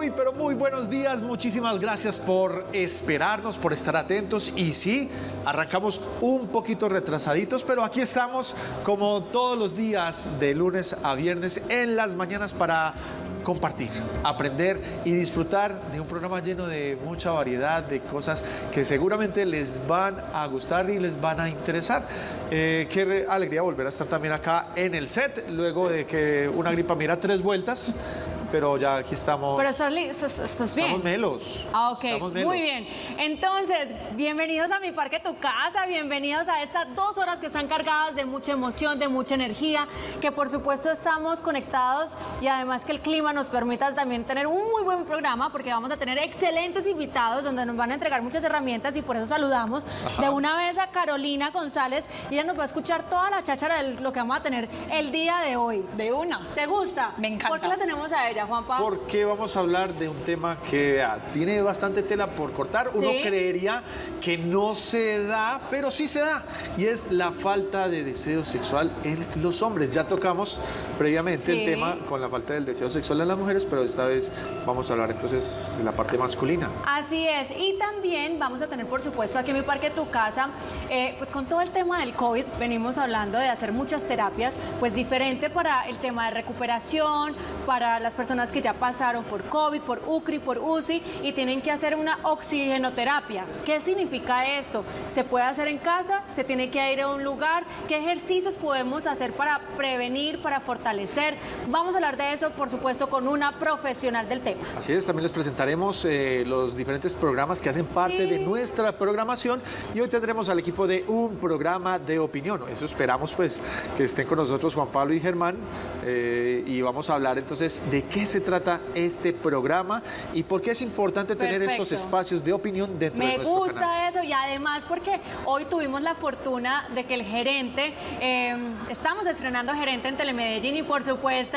Muy, pero muy buenos días. Muchísimas gracias por esperarnos, por estar atentos. Y sí, arrancamos un poquito retrasaditos, pero aquí estamos como todos los días de lunes a viernes en las mañanas para compartir, aprender y disfrutar de un programa lleno de mucha variedad de cosas que seguramente les van a gustar y les van a interesar. Qué alegría volver a estar también acá en el set, luego de que una gripa mira 3 vueltas. Pero ya aquí estamos. Pero estás bien. Estamos melos. Ah, ok. Estamos melos. Muy bien. Entonces, bienvenidos a Mi Parque Tu Casa, bienvenidos a estas 2 horas que están cargadas de mucha emoción, de mucha energía, que por supuesto estamos conectados y además que el clima nos permita también tener un muy buen programa porque vamos a tener excelentes invitados donde nos van a entregar muchas herramientas y por eso saludamos de una vez a Carolina González y ella nos va a escuchar toda la cháchara de lo que vamos a tener el día de hoy. De una. ¿Te gusta? Me encanta. ¿Por qué la tenemos a ella, Juanpa? Porque vamos a hablar de un tema que tiene bastante tela por cortar. Uno creería que no se da, pero sí se da. Y es la falta de deseo sexual en los hombres. Ya tocamos previamente el tema con la falta del deseo sexual en las mujeres, pero esta vez vamos a hablar entonces de la parte masculina. Así es. Y también vamos a tener, por supuesto, aquí en Mi Parque Tu Casa, pues con todo el tema del COVID, venimos hablando de hacer muchas terapias, pues diferente para el tema de recuperación, para las personas que ya pasaron por COVID, por UCRI, por UCI y tienen que hacer una oxigenoterapia. ¿Qué significa esto? ¿Se puede hacer en casa? ¿Se tiene que ir a un lugar? ¿Qué ejercicios podemos hacer para prevenir, para fortalecer? Vamos a hablar de eso, por supuesto, con una profesional del tema. Así es, también les presentaremos los diferentes programas que hacen parte de nuestra programación y hoy tendremos al equipo de un programa de opinión. Eso esperamos pues que estén con nosotros Juan Pablo y Germán y vamos a hablar entonces de qué se trata este programa y por qué es importante tener estos espacios de opinión dentro de nuestro canal. Me gusta eso y además porque hoy tuvimos la fortuna de que el gerente, estamos estrenando gerente en Telemedellín y por supuesto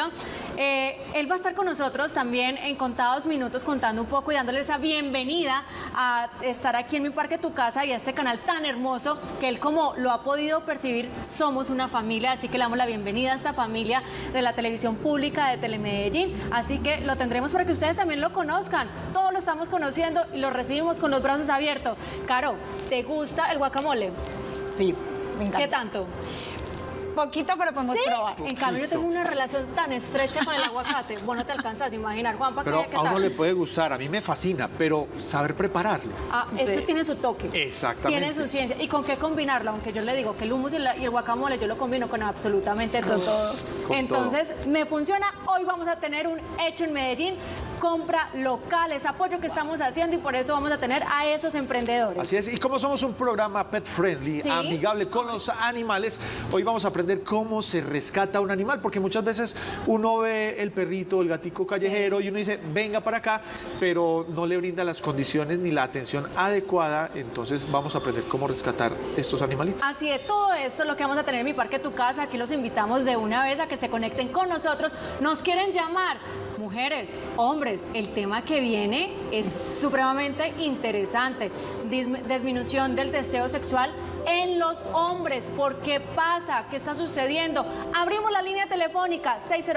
él va a estar con nosotros también en contados minutos contando un poco y dándole esa bienvenida a estar aquí en Mi Parque Tu Casa y a este canal tan hermoso que él como lo ha podido percibir, somos una familia, así que le damos la bienvenida a esta familia de la televisión pública de Telemedellín, así que lo tendremos para que ustedes también lo conozcan, todos lo estamos conociendo y lo recibimos con los brazos abiertos. Caro, ¿te gusta el guacamole? Sí, me encanta. ¿Qué tanto? Poquito, pero podemos probar. En cambio, yo tengo una relación tan estrecha con el aguacate. Vos no te alcanzas a imaginar, Juanpa. Pero ¿qué a uno tal? le puede gustar, a mí me fascina, pero saber prepararlo. Este tiene su toque. Exactamente. Tiene su ciencia. ¿Y con qué combinarlo? Aunque yo le digo que el hummus y el guacamole yo lo combino con absolutamente todo. Entonces, me funciona. Hoy vamos a tener un hecho en Medellín. Compra local, es apoyo que estamos haciendo y por eso vamos a tener a esos emprendedores. Así es, y como somos un programa pet friendly, amigable con los animales, hoy vamos a aprender cómo se rescata un animal, porque muchas veces uno ve el perrito, el gatico callejero y uno dice, venga para acá, pero no le brinda las condiciones ni la atención adecuada, entonces vamos a aprender cómo rescatar estos animalitos. Así de todo esto es lo que vamos a tener en Mi Parque Tu Casa, aquí los invitamos de una vez a que se conecten con nosotros, nos quieren llamar. Mujeres, hombres, el tema que viene es supremamente interesante. Disminución del deseo sexual en los hombres. ¿Por qué pasa? ¿Qué está sucediendo? Abrimos la línea telefónica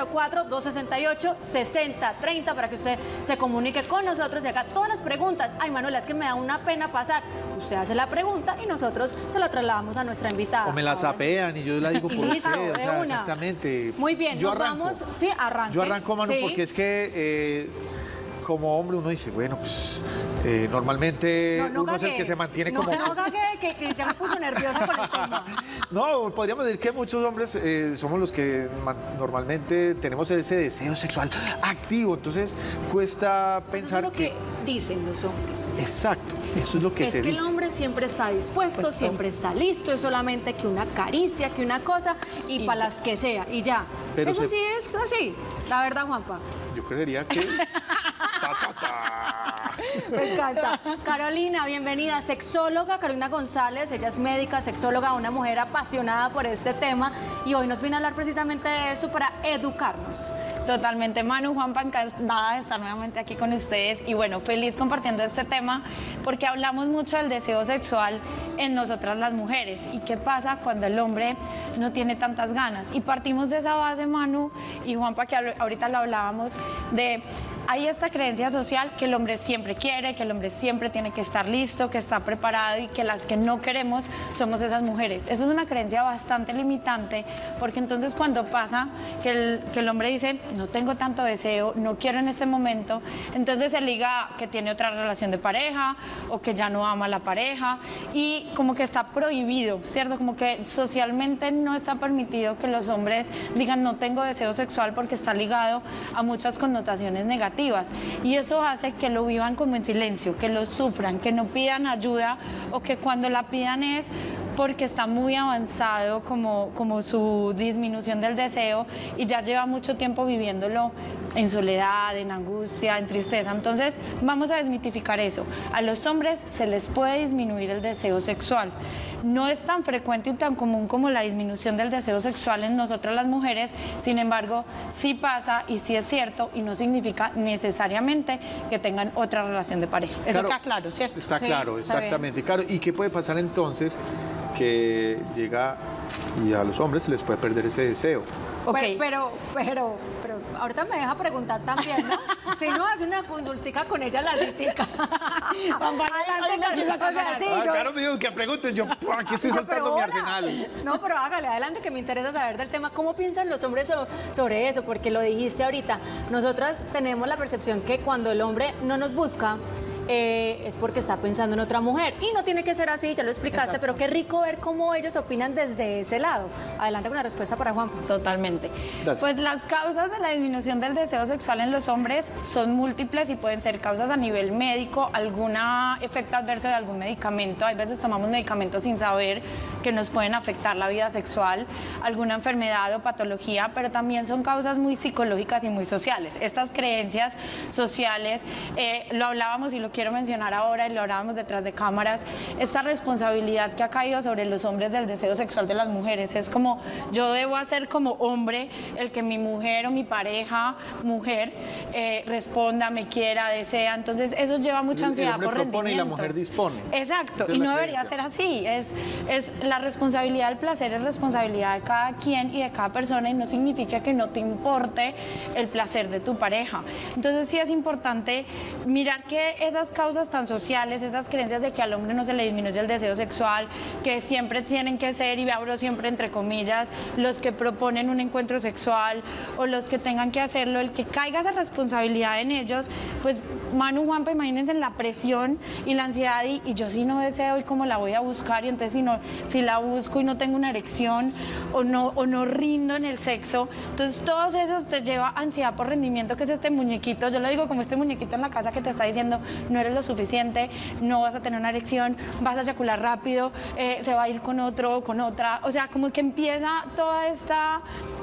604-268-6030 para que usted se comunique con nosotros y haga todas las preguntas. Ay, Manuela, es que me da una pena pasar. Usted hace la pregunta y nosotros se la trasladamos a nuestra invitada. O me la zapean y yo la digo por listo, usted. de una. Exactamente. Muy bien, yo nos arranco. vamos. Sí, arranque. Yo arranco, Manu, porque es que como hombre uno dice, bueno, pues normalmente uno es el que se mantiene como... No, que ya me puso nerviosa con el tema. No, podríamos decir que muchos hombres somos los que normalmente tenemos ese deseo sexual activo, entonces cuesta pensar eso es lo que dicen los hombres. Exacto, eso es lo que se dice. Es que el hombre siempre está dispuesto, siempre está listo, es solamente que una caricia, que una cosa y para las que sea, y ya. Pero eso sí es así, la verdad, Juanpa. Yo creería que... Me encanta. Carolina, bienvenida, sexóloga Carolina González, ella es médica, sexóloga, una mujer apasionada por este tema y hoy nos viene a hablar precisamente de esto para educarnos. Totalmente, Manu, Juanpa, encantada de estar nuevamente aquí con ustedes y bueno, feliz compartiendo este tema porque hablamos mucho del deseo sexual en nosotras las mujeres y qué pasa cuando el hombre no tiene tantas ganas y partimos de esa base, Manu y Juanpa, que ahorita lo hablábamos de hay esta creencia social que el hombre siempre quiere, que el hombre siempre tiene que estar listo, que está preparado y que las que no queremos somos esas mujeres. Esa es una creencia bastante limitante, porque entonces cuando pasa que el hombre dice, no tengo tanto deseo, no quiero en este momento, entonces se liga a que tiene otra relación de pareja o que ya no ama a la pareja y como que está prohibido, ¿cierto? Como que socialmente no está permitido que los hombres digan no tengo deseo sexual porque está ligado a muchas connotaciones negativas y eso hace que lo vivan como en silencio, que lo sufran, que no pidan ayuda o que cuando la pidan es porque está muy avanzado como su disminución del deseo y ya lleva mucho tiempo viviéndolo en soledad, en angustia, en tristeza. Entonces vamos a desmitificar eso. A los hombres se les puede disminuir el deseo sexual. No es tan frecuente y tan común como la disminución del deseo sexual en nosotras las mujeres, sin embargo, sí pasa y sí es cierto y no significa necesariamente que tengan otra relación de pareja. Eso Claro, está claro, ¿cierto? Está Sí, claro, está bien. exactamente. Claro, ¿y qué puede pasar entonces que llega y a los hombres se les puede perder ese deseo? Ok. Pero ahorita me deja preguntar también, ¿no? Si no, hace una consultica con ella la citica. Adelante con esa cosa así. Claro, me digo que pregunten, yo aquí estoy soltando mi arsenal. No, pero hágale adelante que me interesa saber del tema. ¿Cómo piensan los hombres sobre eso? Porque lo dijiste ahorita. Nosotras tenemos la percepción que cuando el hombre no nos busca, es porque está pensando en otra mujer. Y no tiene que ser así, ya lo explicaste, Exacto. pero qué rico ver cómo ellos opinan desde ese lado. Adelante con la respuesta para Juan. Totalmente. Gracias. Pues las causas de la disminución del deseo sexual en los hombres son múltiples y pueden ser causas a nivel médico, algún efecto adverso de algún medicamento. Hay veces tomamos medicamentos sin saber que nos pueden afectar la vida sexual, alguna enfermedad o patología, pero también son causas muy psicológicas y muy sociales. Estas creencias sociales, lo hablábamos y lo quiero mencionar ahora y lo hablábamos detrás de cámaras, esta responsabilidad que ha caído sobre los hombres del deseo sexual de las mujeres. Es como, yo debo hacer como hombre el que mi mujer o mi pareja, mujer, responda, me quiera, desea. Entonces eso lleva mucha ansiedad hombre por propone y la rendimiento. mujer dispone. Exacto, Esa es y la no debería creencia. ser así. Es la responsabilidad del placer, es responsabilidad de cada quien y de cada persona y no significa que no te importe el placer de tu pareja. Entonces sí es importante mirar que esas causas tan sociales, esas creencias de que al hombre no se le disminuye el deseo sexual, que siempre tienen que ser, y abro siempre entre comillas, los que proponen un encuentro sexual o los que tengan que hacerlo, el que caiga esa responsabilidad en ellos, pues Manu, Juanpa, imagínense la presión y la ansiedad y yo si no deseo y cómo la voy a buscar y entonces si la busco y no tengo una erección o no rindo en el sexo, entonces todos esos te lleva ansiedad por rendimiento, que es este muñequito, yo lo digo como este muñequito en la casa que te está diciendo no eres lo suficiente, no vas a tener una erección, vas a eyacular rápido, se va a ir con otro o con otra, o sea, como que empieza toda esta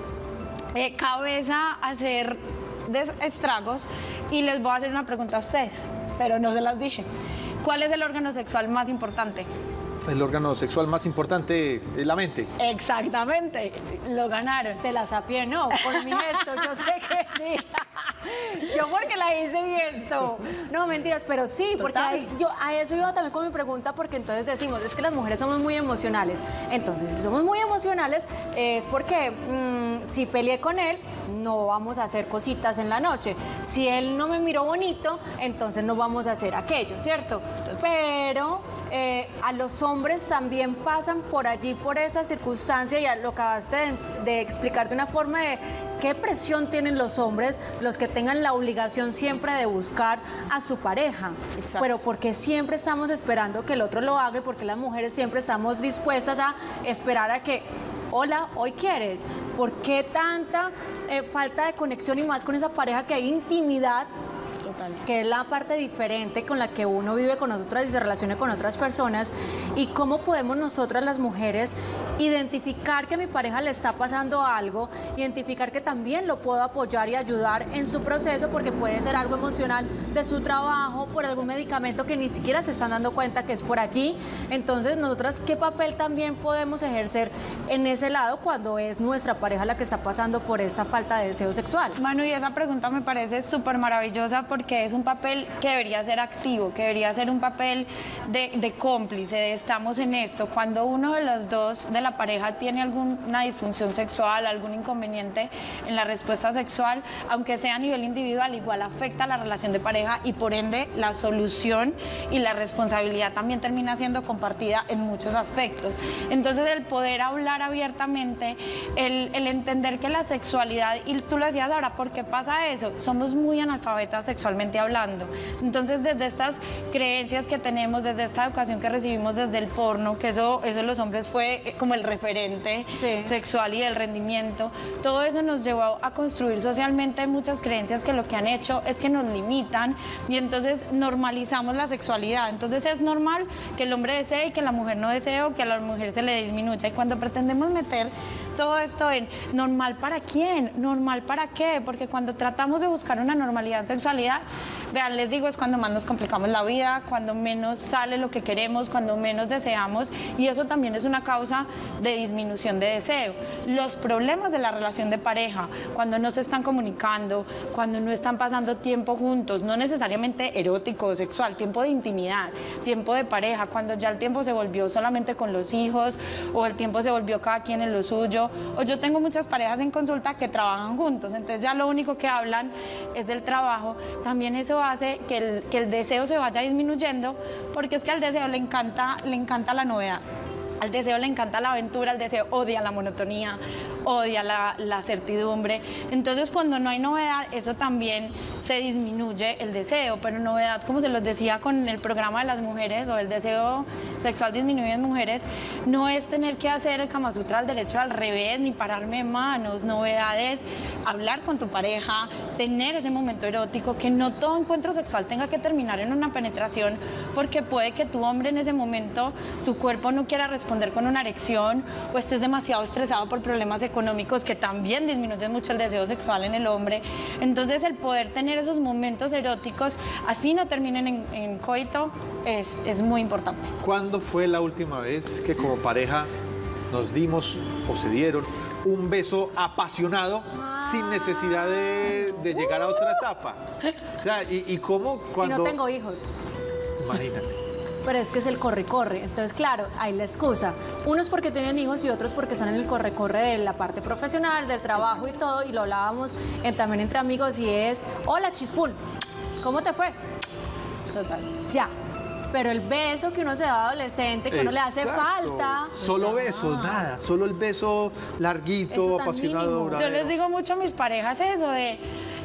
cabeza a hacer estragos y les voy a hacer una pregunta a ustedes, pero no se las dije. ¿Cuál es el órgano sexual más importante? El órgano sexual más importante es la mente. Exactamente, lo ganaron. Te la sapié, no, por mi gesto, yo sé que sí. Yo porque la hice y esto. No, mentiras, pero sí, porque yo a eso iba también con mi pregunta, porque entonces decimos, es que las mujeres somos muy emocionales. Entonces, si somos muy emocionales, es porque si peleé con él, no vamos a hacer cositas en la noche. Si él no me miró bonito, entonces no vamos a hacer aquello, ¿cierto? Pero a los hombres también pasan por allí, por esa circunstancia, y lo acabaste de explicar de una forma de qué presión tienen los hombres, los que tengan la obligación siempre de buscar a su pareja. Exacto. Pero porque siempre estamos esperando que el otro lo haga y porque las mujeres siempre estamos dispuestas a esperar a que, hola, hoy quieres. ¿Por qué tanta falta de conexión y más con esa pareja que hay intimidad? Total. Que es la parte diferente con la que uno vive con nosotras y se relaciona con otras personas, y cómo podemos nosotras las mujeres identificar que a mi pareja le está pasando algo, identificar que también lo puedo apoyar y ayudar en su proceso, porque puede ser algo emocional de su trabajo, por algún medicamento que ni siquiera se están dando cuenta que es por allí. Entonces, nosotras, ¿qué papel también podemos ejercer en ese lado cuando es nuestra pareja la que está pasando por esa falta de deseo sexual? Manu, y esa pregunta me parece súper maravillosa porque porque es un papel que debería ser activo, que debería ser un papel de cómplice, de estamos en esto. Cuando uno de los dos de la pareja tiene alguna disfunción sexual, algún inconveniente en la respuesta sexual, aunque sea a nivel individual, igual afecta a la relación de pareja y por ende la solución y la responsabilidad también termina siendo compartida en muchos aspectos. Entonces el poder hablar abiertamente, el entender que la sexualidad, y tú lo decías ahora, ¿por qué pasa eso? Somos muy analfabetas sexualmente hablando. Entonces desde estas creencias que tenemos, desde esta educación que recibimos desde el porno, que eso los hombres fue como el referente sexual y del rendimiento, todo eso nos llevó a construir socialmente muchas creencias que lo que han hecho es que nos limitan y entonces normalizamos la sexualidad. Entonces es normal que el hombre desee y que la mujer no desee o que a la mujer se le disminuya. Y cuando pretendemos meter todo esto en normal para quién, normal para qué, porque cuando tratamos de buscar una normalidad en sexualidad, vean, les digo, es cuando más nos complicamos la vida, cuando menos sale lo que queremos, cuando menos deseamos, y eso también es una causa de disminución de deseo. Los problemas de la relación de pareja, cuando no se están comunicando, cuando no están pasando tiempo juntos, no necesariamente erótico o sexual, tiempo de intimidad, tiempo de pareja, cuando ya el tiempo se volvió solamente con los hijos o el tiempo se volvió cada quien en lo suyo, o yo tengo muchas parejas en consulta que trabajan juntos, entonces ya lo único que hablan es del trabajo, también eso hace que el deseo se vaya disminuyendo, porque es que al deseo le encanta la novedad. Al deseo le encanta la aventura, al deseo odia la monotonía, odia la certidumbre. Entonces, cuando no hay novedad, eso también se disminuye el deseo. Pero novedad, como se los decía con el programa de las mujeres, o el deseo sexual disminuye en mujeres, no es tener que hacer el Kama Sutra al derecho al revés, ni pararme de manos. Novedad es hablar con tu pareja, tener ese momento erótico, que no todo encuentro sexual tenga que terminar en una penetración, porque puede que tu hombre en ese momento, tu cuerpo no quiera responder con una erección, o estés demasiado estresado por problemas económicos que también disminuyen mucho el deseo sexual en el hombre. Entonces el poder tener esos momentos eróticos, así no terminen en coito, es muy importante. ¿Cuándo fue la última vez que como pareja nos dimos o se dieron un beso apasionado sin necesidad de llegar a otra etapa? O sea, ¿y cómo cuando...? Y no tengo hijos. Imagínate. Pero es que es el corre-corre. Entonces, claro, hay la excusa. Unos porque tienen hijos y otros porque están en el corre-corre de la parte profesional, del trabajo y todo. Y lo hablábamos también entre amigos y es, hola, chispún, ¿cómo te fue? Total. Ya. Pero el beso que uno se da adolescente, que uno le hace falta. Solo besos, nada. Solo el beso larguito, apasionado. Yo les digo mucho a mis parejas eso de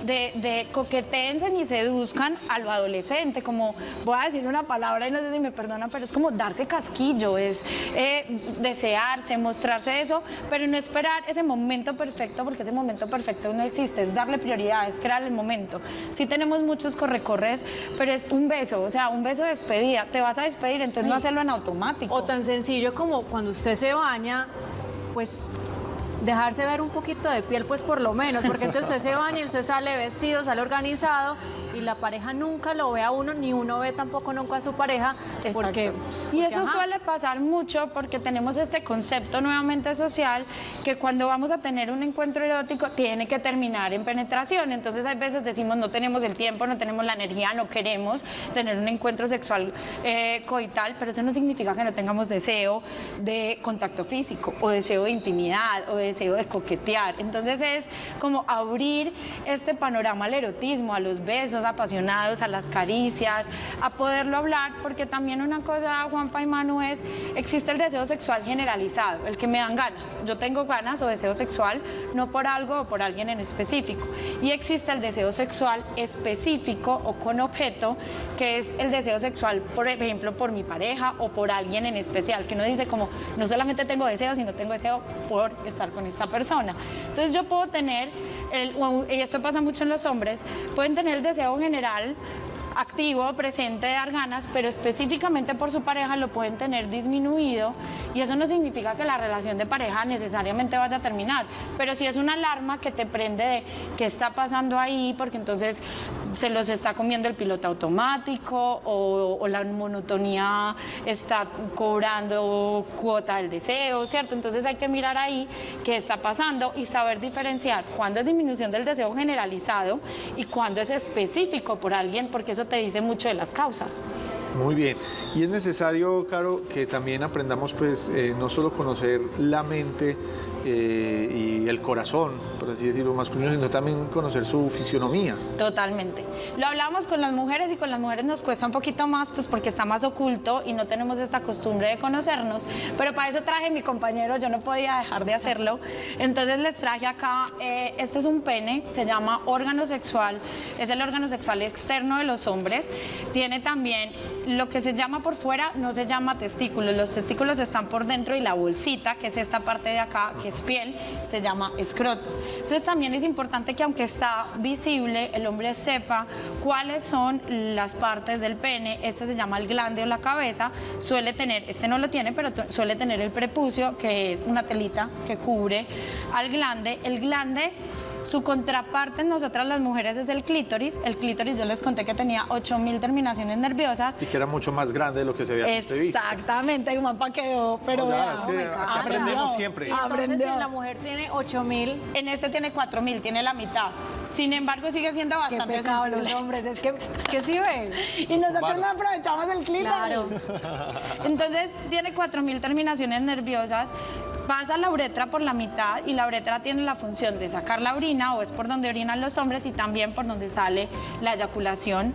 coquetéense y seduzcan a lo adolescente, como voy a decir una palabra y no sé si me perdonan, pero es como darse casquillo, es desearse, mostrarse eso, pero no esperar ese momento perfecto, porque ese momento perfecto no existe, es darle prioridad, es crear el momento. Sí tenemos muchos corre-corres, pero es un beso, o sea, un beso de despedida, te vas a despedir, entonces no hacerlo en automático. O tan sencillo como cuando usted se baña, pues dejarse ver un poquito de piel, pues por lo menos, porque entonces usted se baña y usted sale vestido, sale organizado y la pareja nunca lo ve a uno, ni uno ve tampoco nunca a su pareja. Porque y eso suele pasar mucho porque tenemos este concepto nuevamente social que cuando vamos a tener un encuentro erótico tiene que terminar en penetración. Entonces hay veces decimos no tenemos el tiempo, no tenemos la energía, no queremos tener un encuentro sexual coital, pero eso no significa que no tengamos deseo de contacto físico o deseo de intimidad o deseo de coquetear. Entonces es como abrir este panorama al erotismo, a los besos apasionados, a las caricias, a poderlo hablar, porque también una cosa, Juanpa y Manu, es, existe el deseo sexual generalizado, el que me dan ganas, yo tengo ganas o deseo sexual, no por algo o por alguien en específico, y existe el deseo sexual específico o con objeto, que es el deseo sexual, por ejemplo, por mi pareja o por alguien en especial, que uno dice como, no solamente tengo deseo, sino tengo deseo por estar con esta persona. Entonces yo puedo tener, y esto pasa mucho en los hombres, pueden tener el deseo general activo, presente, de dar ganas, pero específicamente por su pareja lo pueden tener disminuido, y eso no significa que la relación de pareja necesariamente vaya a terminar, pero sí es una alarma que te prende de qué está pasando ahí, porque entonces se los está comiendo el piloto automático o la monotonía está cobrando cuota del deseo, ¿cierto? Entonces hay que mirar ahí qué está pasando y saber diferenciar cuándo es disminución del deseo generalizado y cuándo es específico por alguien, porque eso te dice mucho de las causas. Muy bien. Y es necesario, Caro, que también aprendamos, pues, no solo conocer la mente y el corazón, por así decirlo, masculino, sino también conocer su fisionomía. Totalmente. Lo hablamos con las mujeres y con las mujeres nos cuesta un poquito más, pues porque está más oculto y no tenemos esta costumbre de conocernos, pero para eso traje a mi compañero, yo no podía dejar de hacerlo. Entonces les traje acá, este es un pene, se llama órgano sexual, es el órgano sexual externo de los hombres, tiene también lo que se llama por fuera, no se llama testículos, los testículos están por dentro y la bolsita, que es esta parte de acá, que es piel, se llama escroto. Entonces también es importante que aunque está visible, el hombre sepa cuáles son las partes del pene. Este se llama el glande o la cabeza, suele tener, este no lo tiene, pero suele tener el prepucio, que es una telita que cubre al glande. El glande, su contraparte en nosotras las mujeres es el clítoris. El clítoris yo les conté que tenía 8000 terminaciones nerviosas. Y que era mucho más grande de lo que se había visto. Exactamente, hay un mapa quedó, pero Hola, vea, es que aquí aprendemos siempre. Entonces, si la mujer tiene 8000, en este tiene 4000, tiene la mitad. Sin embargo, sigue siendo qué bastante pecado los sensible. hombres, es que sí ven. Y nosotros no aprovechamos el clítoris. Claro. Entonces, tiene 4000 terminaciones nerviosas. Pasa la uretra por la mitad y la uretra tiene la función de sacar la orina, o es por donde orinan los hombres, y también por donde sale la eyaculación.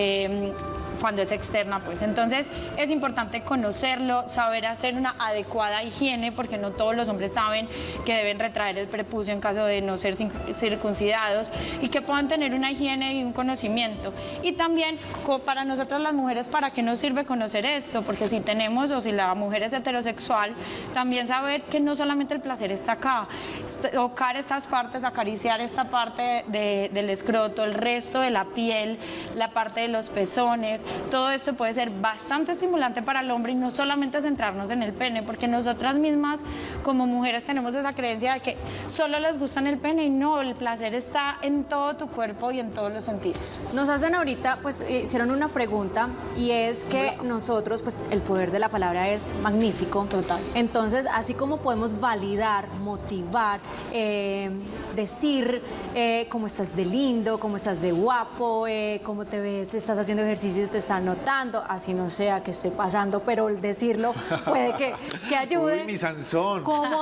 Cuando es externa, pues. Entonces es importante conocerlo, saber hacer una adecuada higiene, porque no todos los hombres saben que deben retraer el prepucio en caso de no ser circuncidados, y que puedan tener una higiene y un conocimiento. Y también para nosotras las mujeres, ¿para qué nos sirve conocer esto? Porque si tenemos, o si la mujer es heterosexual, también saber que no solamente el placer está acá, tocar estas partes, acariciar esta parte del escroto, el resto de la piel, la parte de los pezones. Todo esto puede ser bastante estimulante para el hombre, y no solamente centrarnos en el pene, porque nosotras mismas como mujeres tenemos esa creencia de que solo les gusta en el pene, y no, el placer está en todo tu cuerpo y en todos los sentidos. Nos hacen ahorita, pues hicieron una pregunta, y es que nosotros, pues el poder de la palabra es magnífico. Total. Entonces, así como podemos validar, motivar, decir cómo estás de lindo, cómo estás de guapo, cómo te ves, estás haciendo ejercicio y te están notando, así no sea que esté pasando, pero el decirlo puede que ayude. Uy, mi Sansón. ¿Cómo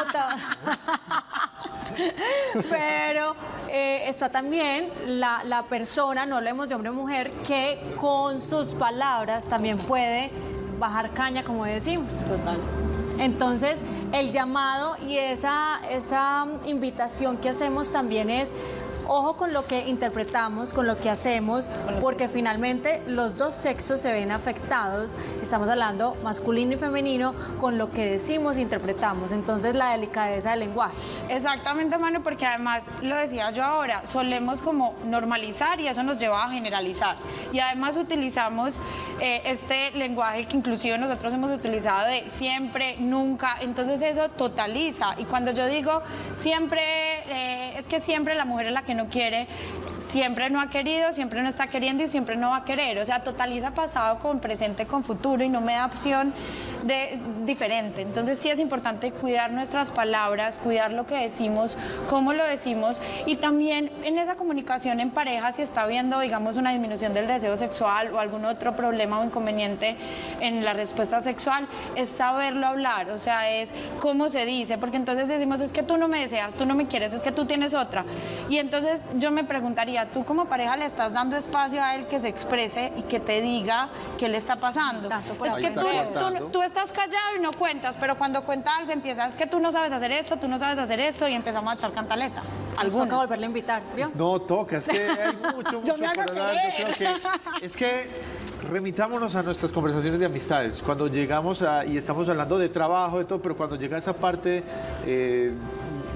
Pero está también la persona, no hablemos de hombre o mujer, que con sus palabras también puede bajar caña, como decimos. Total. Entonces, el llamado y esa invitación que hacemos también es: ojo con lo que interpretamos, con lo que hacemos, porque finalmente los dos sexos se ven afectados. Estamos hablando masculino y femenino con lo que decimos e interpretamos. Entonces, la delicadeza del lenguaje. Exactamente, Manu, porque además, lo decía yo ahora, solemos como normalizar y eso nos lleva a generalizar. Y además utilizamos este lenguaje que inclusive nosotros hemos utilizado de siempre, nunca. Entonces eso totaliza. Y cuando yo digo siempre, es que siempre la mujer es la que no quiere, siempre no ha querido, siempre no está queriendo y siempre no va a querer. O sea, totaliza pasado con presente, con futuro, y no me da opción de diferente. Entonces sí es importante cuidar nuestras palabras, cuidar lo que decimos, cómo lo decimos, y también en esa comunicación en pareja, si está habiendo, digamos, una disminución del deseo sexual o algún otro problema o inconveniente en la respuesta sexual, es saberlo hablar. O sea, es cómo se dice, porque entonces decimos: es que tú no me deseas, tú no me quieres, es que tú tienes otra. Y entonces yo me preguntaría, ¿tú como pareja le estás dando espacio a él que se exprese y que te diga qué le está pasando? Es que tú estás callado y no cuentas, pero cuando cuenta algo empieza: es que tú no sabes hacer esto, tú no sabes hacer esto, y empezamos a echar cantaleta. Nos toca volverle a invitar, ¿vio? No, toca, es que hay mucho Yo me hago por hablar. Yo creo que es que remitámonos a nuestras conversaciones de amistades. Cuando llegamos y estamos hablando de trabajo, de todo, pero cuando llega esa parte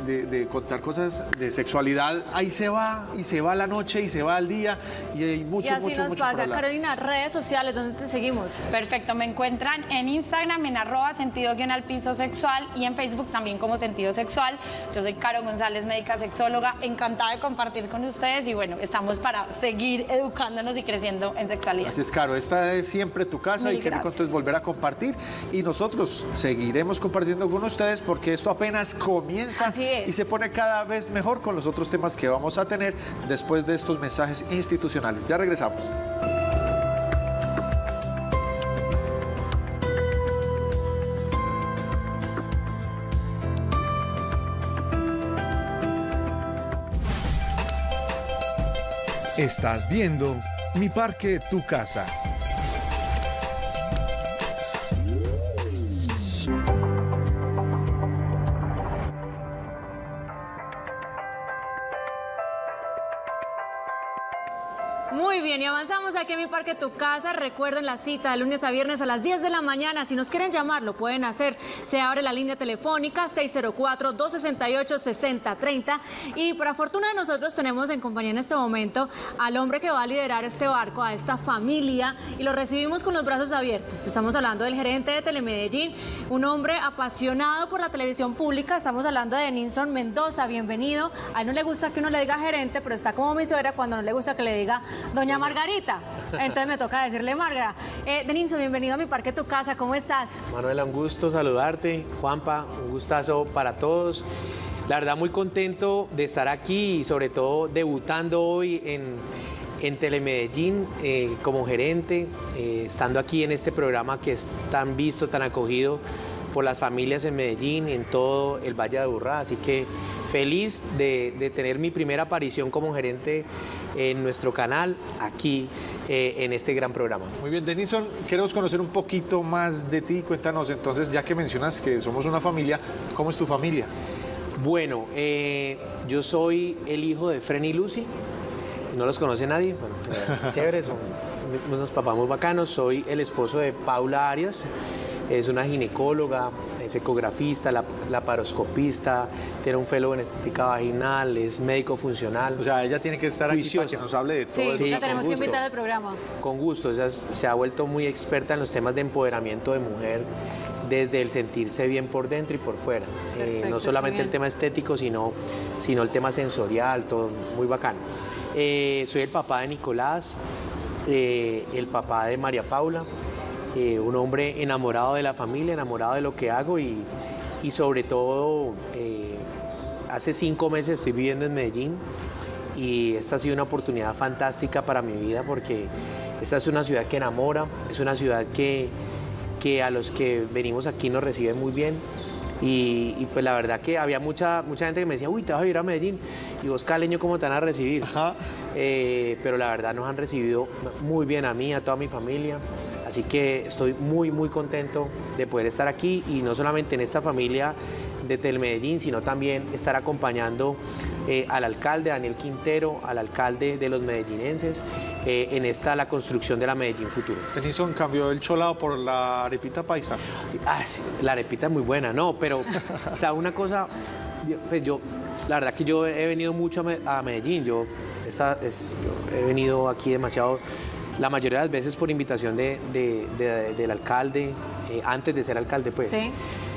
de contar cosas de sexualidad, ahí se va y se va la noche y se va el día y hay mucho, y así mucho, nos mucho por pasa. hablar. Carolina, redes sociales, ¿dónde te seguimos? Perfecto, me encuentran en Instagram en @sentido_sexual y en Facebook también como Sentido Sexual. Yo soy Caro González, médica sexóloga, encantada de compartir con ustedes y bueno, estamos para seguir educándonos y creciendo en sexualidad. Así es, Caro, esta es siempre tu casa Mil y qué rico gracias. entonces volver a compartir y nosotros seguiremos compartiendo con ustedes porque esto apenas comienza Así es. y se pone cada vez mejor con los otros temas que vamos a tener después de estos mensajes institucionales. Ya regresamos. Estás viendo Mi Parque, Tu Casa. Muy bien, y avanzamos aquí en Mi Parque, Tu Casa. Recuerden la cita de lunes a viernes a las 10 de la mañana. Si nos quieren llamar, lo pueden hacer. Se abre la línea telefónica 604-268-6030. Y para fortuna de nosotros tenemos en compañía en este momento al hombre que va a liderar este barco, a esta familia, y lo recibimos con los brazos abiertos. Estamos hablando del gerente de Telemedellín, un hombre apasionado por la televisión pública. Estamos hablando de Denilson Mendoza. Bienvenido. A él no le gusta que uno le diga gerente, pero está como mi suegra cuando no le gusta que le diga doña Margarita. Entonces me toca decirle Marga. Denilson, bienvenido a Mi Parque, Tu Casa. ¿Cómo estás? Manuela, un gusto saludarte. Juanpa, un gustazo para todos. La verdad, muy contento de estar aquí y sobre todo debutando hoy en Telemedellín como gerente, estando aquí en este programa que es tan visto, tan acogido por las familias en Medellín, en todo el Valle de Aburrá. Así que feliz de tener mi primera aparición como gerente en nuestro canal, aquí en este gran programa. Muy bien, Denilson, queremos conocer un poquito más de ti. Cuéntanos entonces, ya que mencionas que somos una familia, ¿cómo es tu familia? Bueno, yo soy el hijo de Fren y Lucy. ¿No los conoce nadie? Bueno, chévere, son unos papás muy bacanos. Soy el esposo de Paula Arias. Es una ginecóloga, es ecografista, laparoscopista, tiene un fellow en estética vaginal, es médico funcional. O sea, ella tiene que estar aquí Juiciosa. para que nos hable de todo. Sí, Sí, la con tenemos que gusto. invitar al programa. Con gusto, ella se ha vuelto muy experta en los temas de empoderamiento de mujer desde el sentirse bien por dentro y por fuera. Perfecto, No solamente muy el bien. tema estético, sino el tema sensorial, todo muy bacano. Soy el papá de Nicolás, el papá de María Paula, un hombre enamorado de la familia, enamorado de lo que hago y sobre todo hace 5 meses estoy viviendo en Medellín y esta ha sido una oportunidad fantástica para mi vida porque esta es una ciudad que enamora, es una ciudad que a los que venimos aquí nos recibe muy bien y pues la verdad que había mucha gente que me decía, uy, te vas a ir a Medellín y vos caleño, ¿cómo te van a recibir? Ajá. Pero la verdad nos han recibido muy bien a mí, a toda mi familia. Así que estoy muy, muy contento de poder estar aquí y no solamente en esta familia de Telemedellín, sino también estar acompañando al alcalde Daniel Quintero, al alcalde de los medellinenses, en la construcción de la Medellín Futuro. Denilson cambió el cholado por la arepita paisa. Sí, la arepita es muy buena, no, pero, o sea, una cosa, la verdad que yo he venido mucho a Medellín, yo he venido aquí demasiado, la mayoría de las veces por invitación del alcalde, antes de ser alcalde, pues. Sí.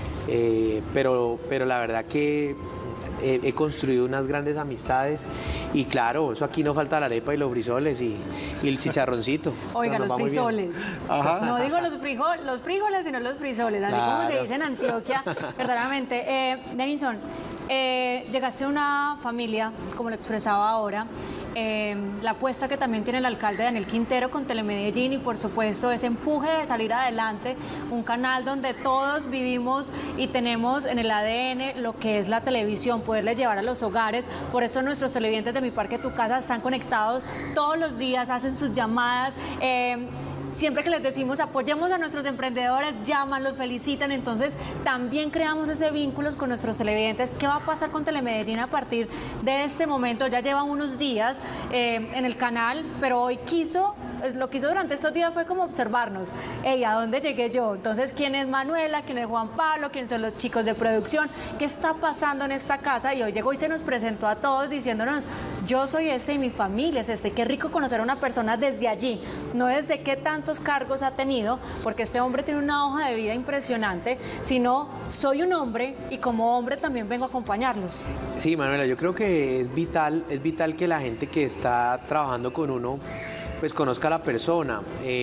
Pero la verdad que he construido unas grandes amistades y claro, eso aquí no falta la arepa y los frisoles y el chicharroncito. Oiga, Eso nos los va muy bien. frisoles. Ajá. No digo los frijoles, sino los frisoles, así como se Claro. dice en Antioquia, verdaderamente. Denilson, llegaste a una familia, como lo expresaba ahora, la apuesta que también tiene el alcalde Daniel Quintero con Telemedellín y por supuesto ese empuje de salir adelante, un canal donde todos vivimos y tenemos en el ADN lo que es la televisión, poderle llevar a los hogares. Por eso nuestros televidentes de Mi Parque, Tu Casa están conectados todos los días, hacen sus llamadas. Siempre que les decimos apoyemos a nuestros emprendedores, llaman, los felicitan, entonces también creamos ese vínculo con nuestros televidentes. ¿Qué va a pasar con Telemedellín a partir de este momento? Ya llevan unos días en el canal, pero hoy quiso lo que hizo durante estos días fue como observarnos. Ey, ¿a dónde llegué yo? Entonces, ¿quién es Manuela? ¿Quién es Juan Pablo? ¿Quiénes son los chicos de producción? ¿Qué está pasando en esta casa? Y hoy llegó y se nos presentó a todos diciéndonos, yo soy ese y mi familia es este. Qué rico conocer a una persona desde allí, no desde qué tantos cargos ha tenido, porque este hombre tiene una hoja de vida impresionante, sino soy un hombre y como hombre también vengo a acompañarlos. Sí, Manuela, yo creo que es vital que la gente que está trabajando con uno, pues conozca a la persona.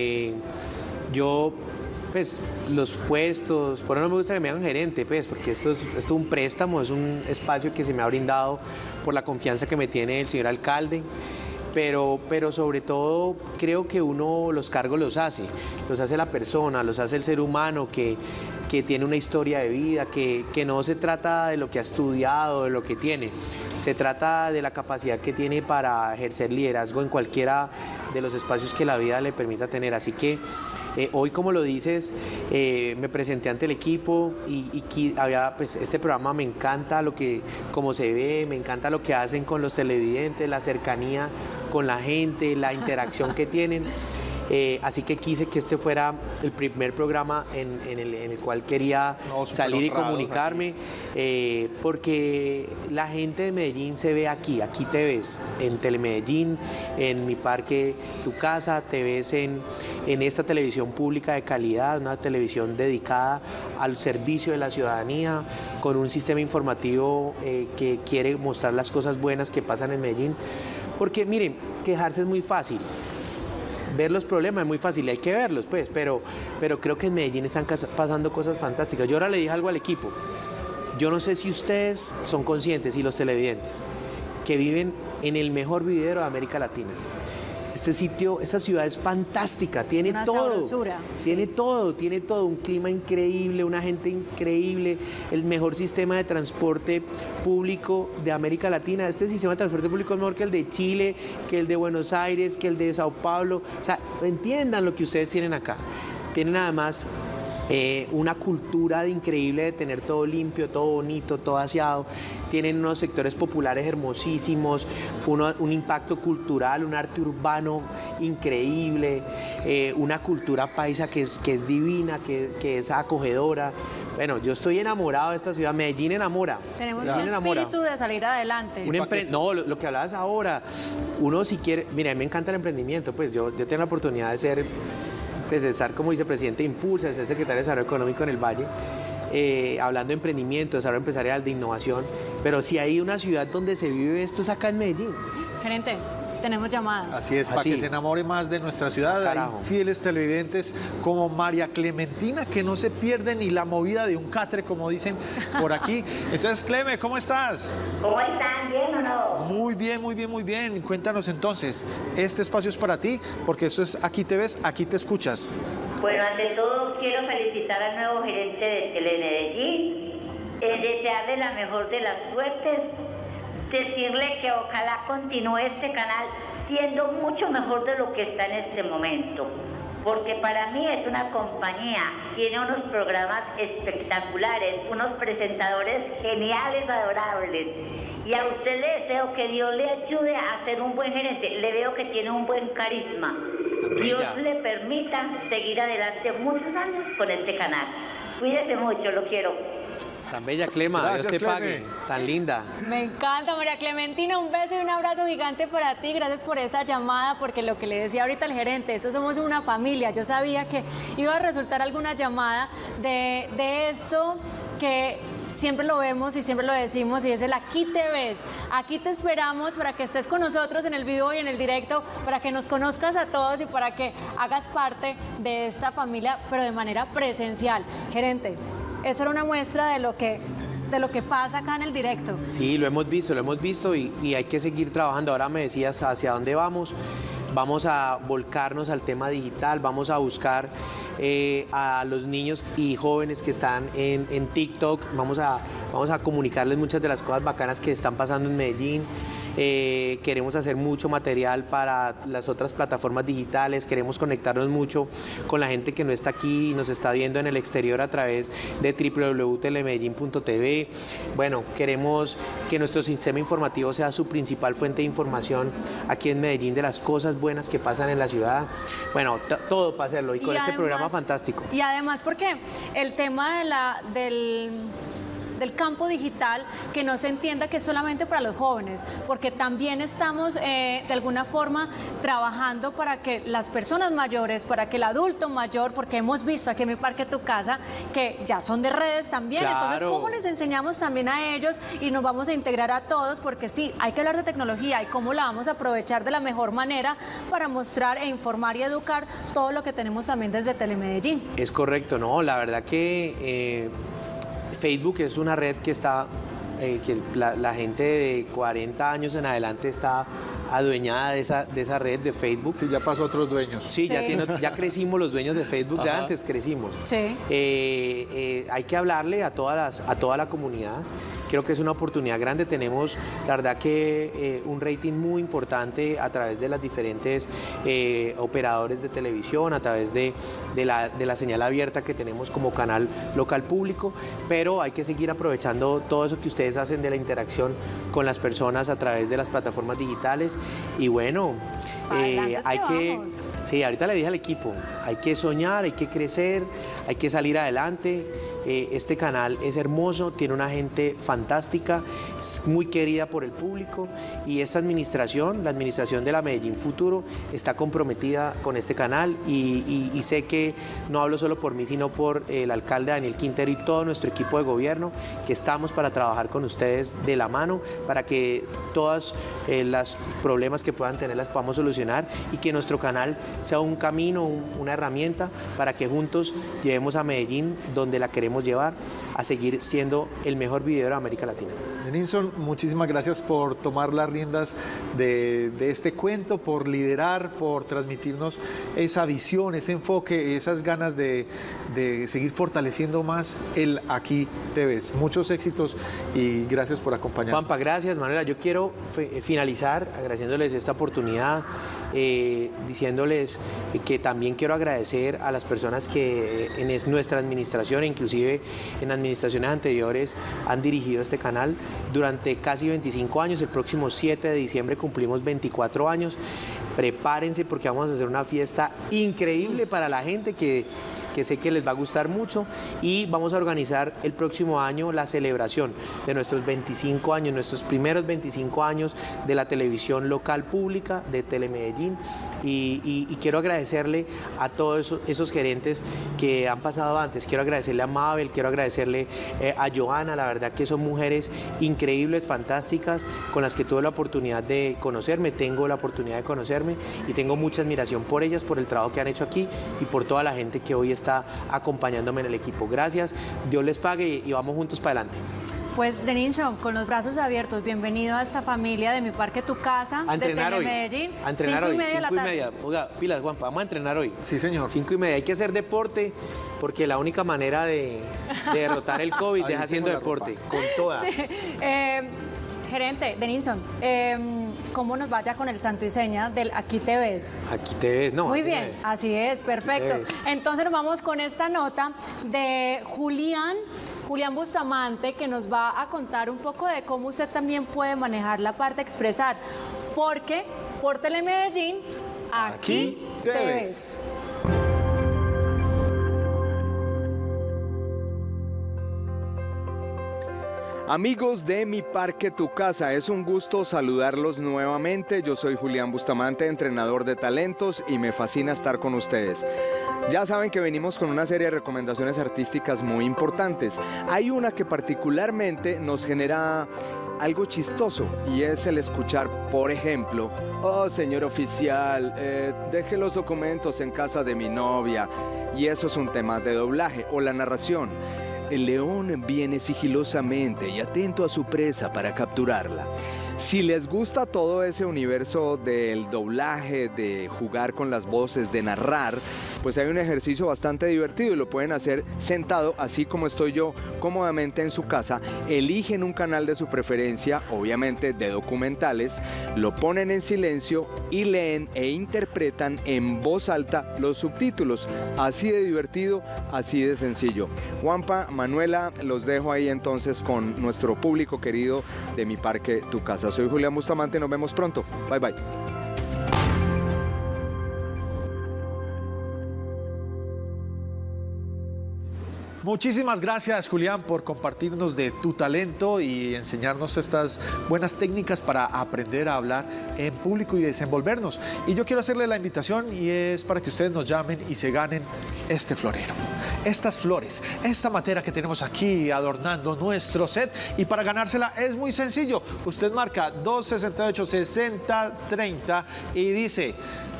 Yo, pues, los puestos, por eso no me gusta que me hagan gerente, pues, porque esto es un préstamo, es un espacio que se me ha brindado por la confianza que me tiene el señor alcalde. Pero sobre todo creo que uno los cargos los hace la persona, los hace el ser humano que tiene una historia de vida, que no se trata de lo que ha estudiado, de lo que tiene, se trata de la capacidad que tiene para ejercer liderazgo en cualquiera de los espacios que la vida le permita tener. Así que hoy, como lo dices, me presenté ante el equipo y había, pues, este programa me encanta cómo se ve, me encanta lo que hacen con los televidentes, la cercanía con la gente, la interacción que tienen. Así que quise que este fuera el primer programa en el cual quería salir y comunicarme, porque la gente de Medellín se ve aquí te ves en Telemedellín, en Mi Parque Tu Casa, te ves en esta televisión pública de calidad, una televisión dedicada al servicio de la ciudadanía, con un sistema informativo que quiere mostrar las cosas buenas que pasan en Medellín, porque miren, quejarse es muy fácil. Ver los problemas es muy fácil, hay que verlos, pues, pero creo que en Medellín están pasando cosas fantásticas. Yo ahora le dije algo al equipo. Yo no sé si ustedes son conscientes, y los televidentes, que viven en el mejor vividero de América Latina. Esta ciudad es fantástica, tiene todo, tiene todo, un clima increíble, una gente increíble, el mejor sistema de transporte público de América Latina. Este sistema de transporte público es mejor que el de Chile, que el de Buenos Aires, que el de Sao Paulo. O sea, entiendan lo que ustedes tienen acá. Tienen además una cultura increíble de tener todo limpio, todo bonito, todo aseado. Tienen unos sectores populares hermosísimos, un impacto cultural, un arte urbano increíble, una cultura paisa que es divina, que es acogedora. Bueno, yo estoy enamorado de esta ciudad. Medellín enamora. Tenemos un espíritu de salir adelante. No, lo que hablabas ahora, uno si quiere, mira, a mí me encanta el emprendimiento, pues yo tengo la oportunidad de estar como vicepresidente de Impulsa, de ser secretario de Desarrollo Económico en el Valle, hablando de emprendimiento, desarrollo empresarial, de innovación, pero si hay una ciudad donde se vive esto es acá en Medellín. Gerente, tenemos llamada. Así es, para que se enamore más de nuestra ciudad. Carajo. Hay fieles televidentes como María Clementina, que no se pierde ni la movida de un catre, como dicen por aquí. Entonces, Cleme, ¿cómo estás? ¿Cómo están? ¿Bien o no? Muy bien, muy bien, muy bien. Cuéntanos entonces, este espacio es para ti, porque esto es Aquí te ves, aquí te escuchas. Bueno, ante todo quiero felicitar al nuevo gerente de Telemedellín, desearle la mejor de las suertes, decirle que ojalá continúe este canal siendo mucho mejor de lo que está en este momento, porque para mí es una compañía, tiene unos programas espectaculares, unos presentadores geniales, adorables, y a usted le deseo que Dios le ayude a ser un buen gerente. Le veo que tiene un buen carisma. Dios le permita seguir adelante muchos años con este canal. Cuídese mucho, lo quiero. Tan bella, Clema, Gracias, Dios te Cleme. pague, tan linda. Me encanta, María Clementina, un beso y un abrazo gigante para ti, gracias por esa llamada, porque lo que le decía ahorita el gerente, esto somos una familia, yo sabía que iba a resultar alguna llamada de eso que siempre lo vemos y siempre lo decimos, y es el Aquí te ves. Aquí te esperamos para que estés con nosotros en el vivo y en el directo, para que nos conozcas a todos y para que hagas parte de esta familia, pero de manera presencial. Gerente, eso era una muestra de lo que pasa acá en el directo. Sí, lo hemos visto y hay que seguir trabajando. Ahora me decías hacia dónde vamos. Vamos a volcarnos al tema digital, vamos a buscar a los niños y jóvenes que están en TikTok, vamos a comunicarles muchas de las cosas bacanas que están pasando en Medellín. queremos hacer mucho material para las otras plataformas digitales, queremos conectarnos mucho con la gente que no está aquí y nos está viendo en el exterior a través de www.telemedellin.tv. Bueno, queremos que nuestro sistema informativo sea su principal fuente de información aquí en Medellín, de las cosas buenas que pasan en la ciudad. Bueno, todo para hacerlo y con este programa fantástico. Y además porque el tema del campo digital, que no se entienda que es solamente para los jóvenes, porque también estamos de alguna forma trabajando para que las personas mayores, para que el adulto mayor, porque hemos visto aquí en Mi Parque Tu Casa que ya son de redes también, claro. Entonces ¿cómo les enseñamos también a ellos y nos vamos a integrar a todos? Porque sí, hay que hablar de tecnología y cómo la vamos a aprovechar de la mejor manera para mostrar e informar y educar todo lo que tenemos también desde Telemedellín. Es correcto, ¿no? La verdad que Facebook es una red que está, que la gente de 40 años en adelante está adueñada de esa red de Facebook. Sí, ya pasó a otros dueños. Sí, Sí. Ya crecimos los dueños de Facebook, de antes crecimos. Sí. Hay que hablarle a toda la comunidad. Creo que es una oportunidad grande. Tenemos, la verdad, que un rating muy importante a través de las diferentes operadores de televisión, a través de la señal abierta que tenemos como canal local público, pero hay que seguir aprovechando todo eso que ustedes hacen de la interacción con las personas a través de las plataformas digitales. Y bueno, hay que... Sí, ahorita le dije al equipo, hay que soñar, hay que crecer, hay que salir adelante. Este canal es hermoso, tiene una gente fantástica, es muy querida por el público y esta administración, la administración de la Medellín Futuro, está comprometida con este canal y sé que no hablo solo por mí, sino por el alcalde Daniel Quintero y todo nuestro equipo de gobierno, que estamos para trabajar con ustedes de la mano para que todos los problemas que puedan tener las podamos solucionar y que nuestro canal sea un camino, una herramienta para que juntos llevemos a Medellín donde la queremos llevar, a seguir siendo el mejor videíro de América Latina. Denilson, muchísimas gracias por tomar las riendas de este cuento, por liderar, por transmitirnos esa visión, ese enfoque, esas ganas de seguir fortaleciendo más el Aquí Te Ves. Muchos éxitos y gracias por acompañarnos. Juanpa, gracias, Manuela. Yo quiero finalizar agradeciéndoles esta oportunidad, diciéndoles que también quiero agradecer a las personas que en nuestra administración, inclusive en administraciones anteriores, han dirigido este canal durante casi 25 años. El próximo 7 de diciembre cumplimos 24 años. Prepárense porque vamos a hacer una fiesta increíble para la gente que sé que les va a gustar mucho y vamos a organizar el próximo año la celebración de nuestros 25 años, nuestros primeros 25 años de la televisión local pública de Telemedellín y quiero agradecerle a todos esos gerentes que han pasado antes. Quiero agradecerle a Mabel, quiero agradecerle a Johanna, la verdad que son mujeres increíbles, fantásticas, con las que tuve la oportunidad de conocerme, tengo la oportunidad de conocerme y tengo mucha admiración por ellas, por el trabajo que han hecho aquí y por toda la gente que hoy está acompañándome en el equipo. Gracias, Dios les pague y vamos juntos para adelante. Pues Denilson, con los brazos abiertos, bienvenido a esta familia de Mi Parque Tu Casa, A entrenar de hoy. Telemedellín. A entrenar hoy, 5:30 de la 5:30. tarde. Oiga, pilas, Juanpa, vamos a entrenar hoy. Sí, señor. 5:30. Hay que hacer deporte porque la única manera de derrotar el COVID es haciendo tengo la deporte, ropa. con toda. Gerente, Denilson, ¿cómo nos vaya con el santo y seña del Aquí Te Ves? Aquí te ves, no. Muy aquí me bien, ves. así es, perfecto. Te ves. Entonces nos vamos con esta nota de Julián Bustamante, que nos va a contar un poco de cómo usted también puede manejar la parte de expresar, porque por Telemedellín, aquí te ves. Amigos de Mi Parque Tu Casa, es un gusto saludarlos nuevamente. Yo soy Julián Bustamante, entrenador de talentos y me fascina estar con ustedes. Ya saben que venimos con una serie de recomendaciones artísticas muy importantes. Hay una que particularmente nos genera algo chistoso y es el escuchar, por ejemplo, oh señor oficial, deje los documentos en casa de mi novia, y eso es un tema de doblaje, o la narración. El león viene sigilosamente y atento a su presa para capturarla. Si les gusta todo ese universo del doblaje, de jugar con las voces, de narrar, pues hay un ejercicio bastante divertido y lo pueden hacer sentado, así como estoy yo cómodamente en su casa. Eligen un canal de su preferencia, obviamente de documentales, lo ponen en silencio y leen e interpretan en voz alta los subtítulos. Así de divertido, así de sencillo. Juanpa, Manuela, los dejo ahí entonces con nuestro público querido de Mi Parque Tu Casa. Soy Julián Bustamante, nos vemos pronto. Bye bye. Muchísimas gracias, Julián, por compartirnos de tu talento y enseñarnos estas buenas técnicas para aprender a hablar en público y desenvolvernos. Y yo quiero hacerle la invitación y es para que ustedes nos llamen y se ganen este florero, estas flores, esta matera que tenemos aquí adornando nuestro set. Y para ganársela es muy sencillo. Usted marca 268-6030 y dice...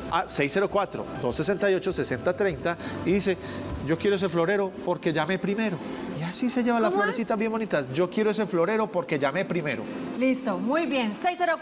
604-268-6030 y dice, yo quiero ese florero porque llamé primero. Y así se lleva las florecitas bien bonitas. Yo quiero ese florero porque llamé primero. Listo, muy bien.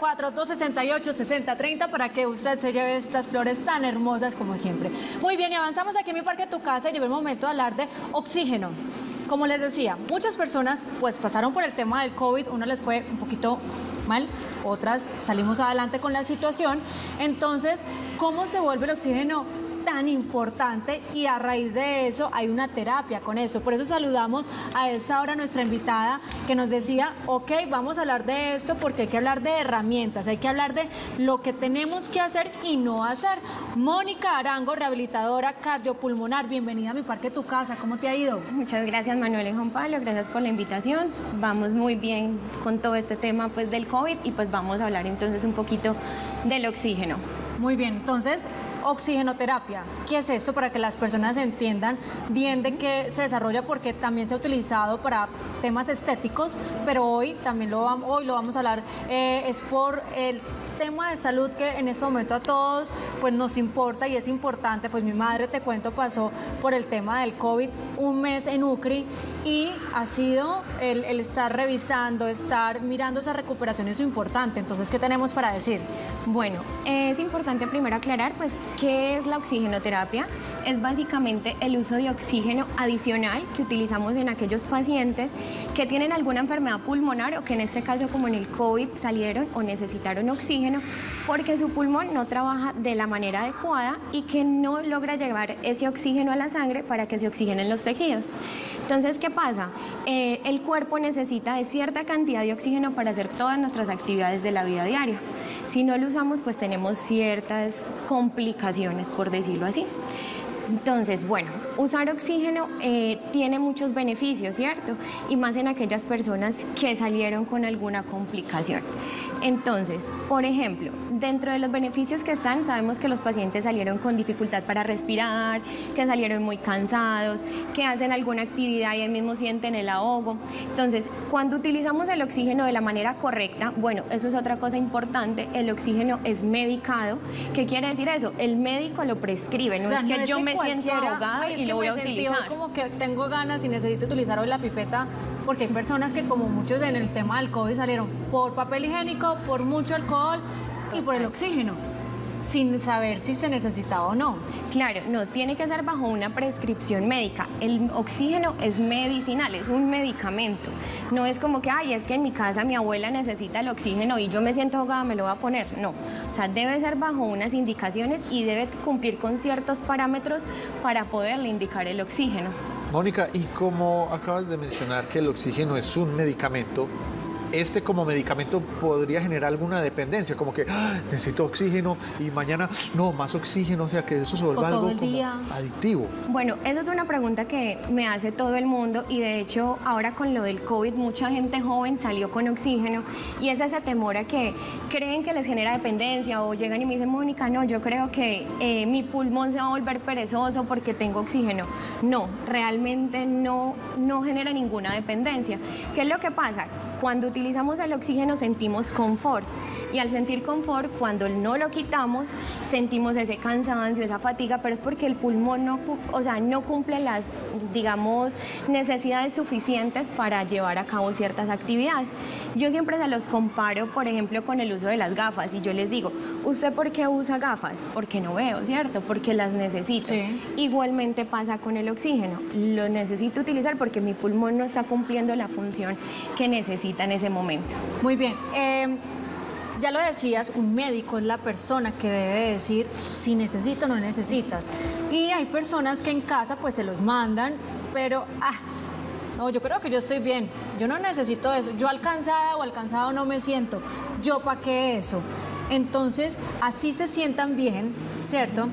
604-268-6030 para que usted se lleve estas flores tan hermosas como siempre. Muy bien, y avanzamos aquí en Mi Parque Tu Casa y llegó el momento de hablar de oxígeno. Como les decía, muchas personas pues pasaron por el tema del COVID, uno les fue un poquito mal, otras salimos adelante con la situación. Entonces, ¿cómo se vuelve el oxígeno tan importante? Y a raíz de eso hay una terapia con eso. Por eso saludamos a esta hora a nuestra invitada que nos decía, ok, vamos a hablar de esto porque hay que hablar de herramientas, hay que hablar de lo que tenemos que hacer y no hacer. Mónica Arango, rehabilitadora cardiopulmonar, bienvenida a Mi Parque Tu Casa, ¿cómo te ha ido? Muchas gracias, Manuel y Juan Pablo, gracias por la invitación. Vamos muy bien con todo este tema pues del COVID y pues vamos a hablar entonces un poquito del oxígeno. Muy bien, entonces, oxigenoterapia, ¿qué es esto? Para que las personas entiendan bien de qué se desarrolla, porque también se ha utilizado para temas estéticos, pero hoy también lo vamos a hablar, es por el tema de salud que en este momento a todos pues nos importa y es importante. Pues mi madre, te cuento, pasó por el tema del COVID un mes en UCRI y ha sido el estar revisando, estar mirando esa recuperación, eso es importante. Entonces, ¿qué tenemos para decir? Bueno, es importante primero aclarar pues qué es la oxigenoterapia. Es básicamente el uso de oxígeno adicional que utilizamos en aquellos pacientes que tienen alguna enfermedad pulmonar o que en este caso, como en el COVID, salieron o necesitaron oxígeno porque su pulmón no trabaja de la manera adecuada y que no logra llevar ese oxígeno a la sangre para que se oxigenen los tejidos. Entonces, ¿qué pasa? El cuerpo necesita de cierta cantidad de oxígeno para hacer todas nuestras actividades de la vida diaria. Si no lo usamos, pues tenemos ciertas complicaciones, por decirlo así. Entonces, bueno, usar oxígeno tiene muchos beneficios, ¿cierto? Y más en aquellas personas que salieron con alguna complicación. Entonces, por ejemplo, dentro de los beneficios que están, sabemos que los pacientes salieron con dificultad para respirar, que salieron muy cansados, que hacen alguna actividad y ahí mismo sienten el ahogo. Entonces, cuando utilizamos el oxígeno de la manera correcta, bueno, eso es otra cosa importante, el oxígeno es medicado. ¿Qué quiere decir eso? El médico lo prescribe, no, o sea, es que no es yo que me siento ahogada y lo voy a utilizar. Como que tengo ganas y necesito utilizar hoy la pipeta, porque hay personas que, como muchos en el tema del COVID, salieron por papel higiénico, por mucho alcohol y por el oxígeno, sin saber si se necesitaba o no. Claro, no, tiene que ser bajo una prescripción médica. El oxígeno es medicinal, es un medicamento. No es como que, ay, es que en mi casa mi abuela necesita el oxígeno y yo me siento ahogada, me lo voy a poner. No, o sea, debe ser bajo unas indicaciones y debe cumplir con ciertos parámetros para poderle indicar el oxígeno. Mónica, y como acabas de mencionar que el oxígeno es un medicamento, como medicamento podría generar alguna dependencia, como que necesito oxígeno y mañana no, más oxígeno, o sea que eso se vuelve algo como adictivo. Bueno, esa es una pregunta que me hace todo el mundo y de hecho ahora con lo del COVID mucha gente joven salió con oxígeno y es ese temor a que creen que les genera dependencia o llegan y me dicen, Mónica, no, yo creo que mi pulmón se va a volver perezoso porque tengo oxígeno. No, realmente no genera ninguna dependencia. ¿Qué es lo que pasa? Cuando utilizamos el oxígeno sentimos confort. Y al sentir confort, cuando no lo quitamos, sentimos ese cansancio, esa fatiga, pero es porque el pulmón no cumple las, digamos, necesidades suficientes para llevar a cabo ciertas actividades. Yo siempre se los comparo, por ejemplo, con el uso de las gafas, y yo les digo, ¿usted por qué usa gafas? Porque no veo, ¿cierto? Porque las necesito. Sí. Igualmente pasa con el oxígeno, lo necesito utilizar porque mi pulmón no está cumpliendo la función que necesita en ese momento. Muy bien. Ya lo decías, un médico es la persona que debe decir si necesito o no necesitas. Y hay personas que en casa pues se los mandan, pero no, yo creo que yo estoy bien, yo no necesito eso, yo alcanzada o alcanzado no me siento, yo para qué eso. Entonces, así se sientan bien, ¿cierto?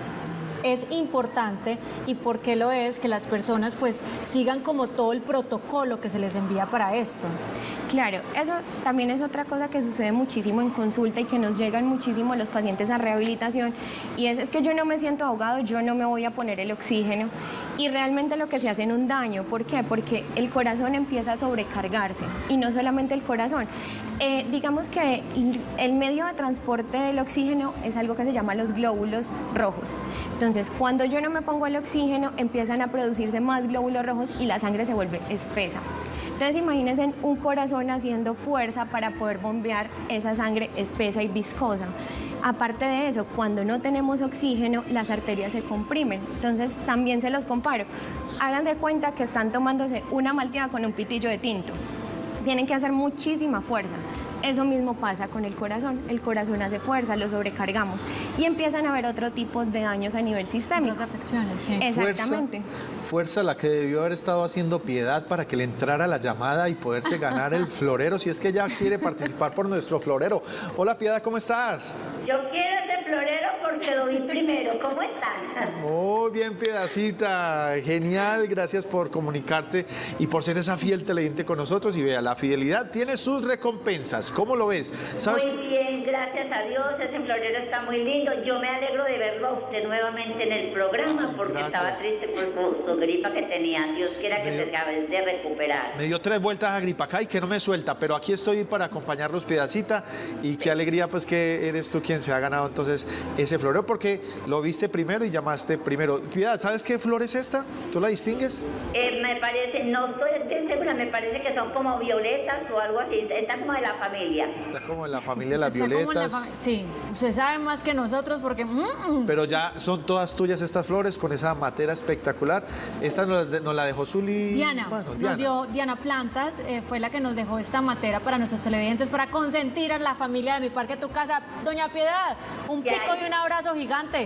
Es importante, y por qué lo es, que las personas pues sigan como todo el protocolo que se les envía para esto. Claro, eso también es otra cosa que sucede muchísimo en consulta y que nos llegan muchísimo los pacientes a rehabilitación, y es que yo no me siento ahogado, yo no me voy a poner el oxígeno, y realmente lo que se hace es un daño. ¿Por qué? Porque el corazón empieza a sobrecargarse, y no solamente el corazón. Digamos que el medio de transporte del oxígeno es algo que se llama los glóbulos rojos. Entonces, cuando yo no me pongo el oxígeno, empiezan a producirse más glóbulos rojos y la sangre se vuelve espesa. Entonces, imagínense un corazón haciendo fuerza para poder bombear esa sangre espesa y viscosa. Aparte de eso, cuando no tenemos oxígeno, las arterias se comprimen. Entonces, también se los comparo. Hagan de cuenta que están tomándose una malteada con un pitillo de tinto. Tienen que hacer muchísima fuerza. Eso mismo pasa con el corazón hace fuerza, lo sobrecargamos y empiezan a haber otro tipo de daños a nivel sistémico. Otras afecciones, sí. Exactamente. Fuerza la que debió haber estado haciendo Piedad para que le entrara la llamada y poderse ganar el florero, si es que ella quiere participar por nuestro florero. Hola Piedad, ¿cómo estás? Yo quiero ese florero porque lo vi primero. ¿Cómo están? Muy bien, Piedacita, genial, gracias por comunicarte y por ser esa fiel televidente con nosotros. Y vea, la fidelidad tiene sus recompensas. ¿Cómo lo ves? ¿Sabes? Muy bien, gracias a Dios, ese florero está muy lindo. Yo me alegro de verlo a usted nuevamente en el programa porque Gracias. estaba triste por su gripa que tenía. Dios quiera que se acabe de recuperar. Me dio 3 vueltas a Gripacay que no me suelta, pero aquí estoy para acompañarlos, Piedacita, y qué alegría pues que eres tú quien se ha ganado entonces ese florero porque lo viste primero y llamaste primero. Piedad, ¿sabes qué flor es esta? ¿Tú la distingues? Me parece, no estoy bien segura, me parece que son como violetas o algo así. Está como de la familia. Está como en la familia de las Está como en violetas. sí, usted sabe más que nosotros porque... Pero ya son todas tuyas estas flores con esa matera espectacular. Esta nos la dejó Zuli. Diana, Bueno, nos dio Diana Plantas, fue la que nos dejó esta matera para nuestros televidentes, para consentir a la familia de Mi Parque Tu Casa. Doña Piedad, un Ya. pico y un abrazo gigante.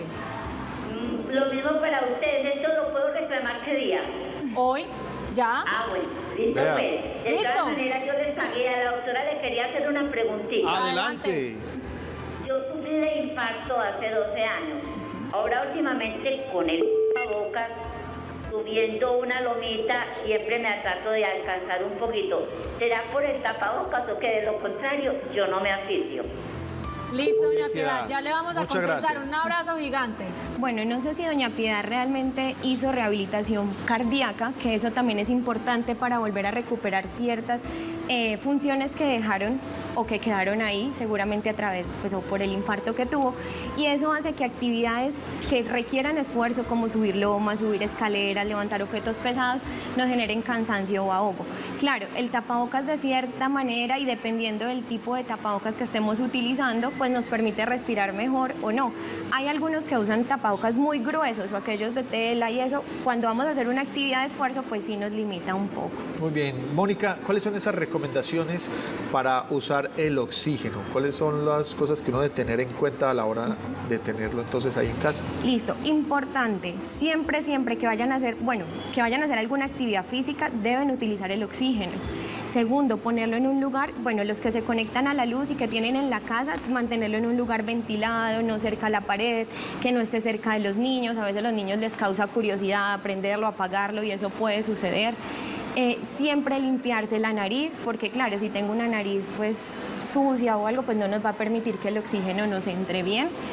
Lo mismo para ustedes. ¿Esto lo puedo reclamar qué día? Hoy, ya. Bueno, listo Vea. pues. De Listo. todas maneras yo les pagué. A la doctora le quería hacer una preguntita. Adelante. Yo sufrí de infarto hace 12 años. Ahora últimamente con el tapabocas, subiendo una lomita, siempre me trato de alcanzar un poquito. ¿Será por el tapabocas o que de lo contrario yo no me asfixio? Listo, doña Piedad, Piedad, ya le vamos a muchas contestar. gracias. Un abrazo gigante. Bueno, no sé si doña Piedad realmente hizo rehabilitación cardíaca, que eso también es importante para volver a recuperar ciertas funciones que dejaron o que quedaron ahí, seguramente a través, pues, o por el infarto que tuvo, y eso hace que actividades que requieran esfuerzo, como subir lomas, subir escaleras, levantar objetos pesados, nos generen cansancio o ahogo. Claro, el tapabocas de cierta manera y dependiendo del tipo de tapabocas que estemos utilizando, pues nos permite respirar mejor o no. Hay algunos que usan tapabocas muy gruesos o aquellos de tela y eso, cuando vamos a hacer una actividad de esfuerzo, pues sí nos limita un poco. Muy bien. Mónica, ¿cuáles son esas recomendaciones para usar el oxígeno? ¿Cuáles son las cosas que uno debe tener en cuenta a la hora de tenerlo entonces ahí en casa? Listo, importante, siempre que vayan a hacer, que vayan a hacer alguna actividad física, deben utilizar el oxígeno. Segundo, ponerlo en un lugar, los que se conectan a la luz y que tienen en la casa, mantenerlo en un lugar ventilado, no cerca a la pared, que no esté cerca de los niños. A veces a los niños les causa curiosidad prenderlo, apagarlo y eso puede suceder. Siempre limpiarse la nariz, porque claro, si tengo una nariz pues sucia o algo, pues no nos va a permitir que el oxígeno nos entre bien.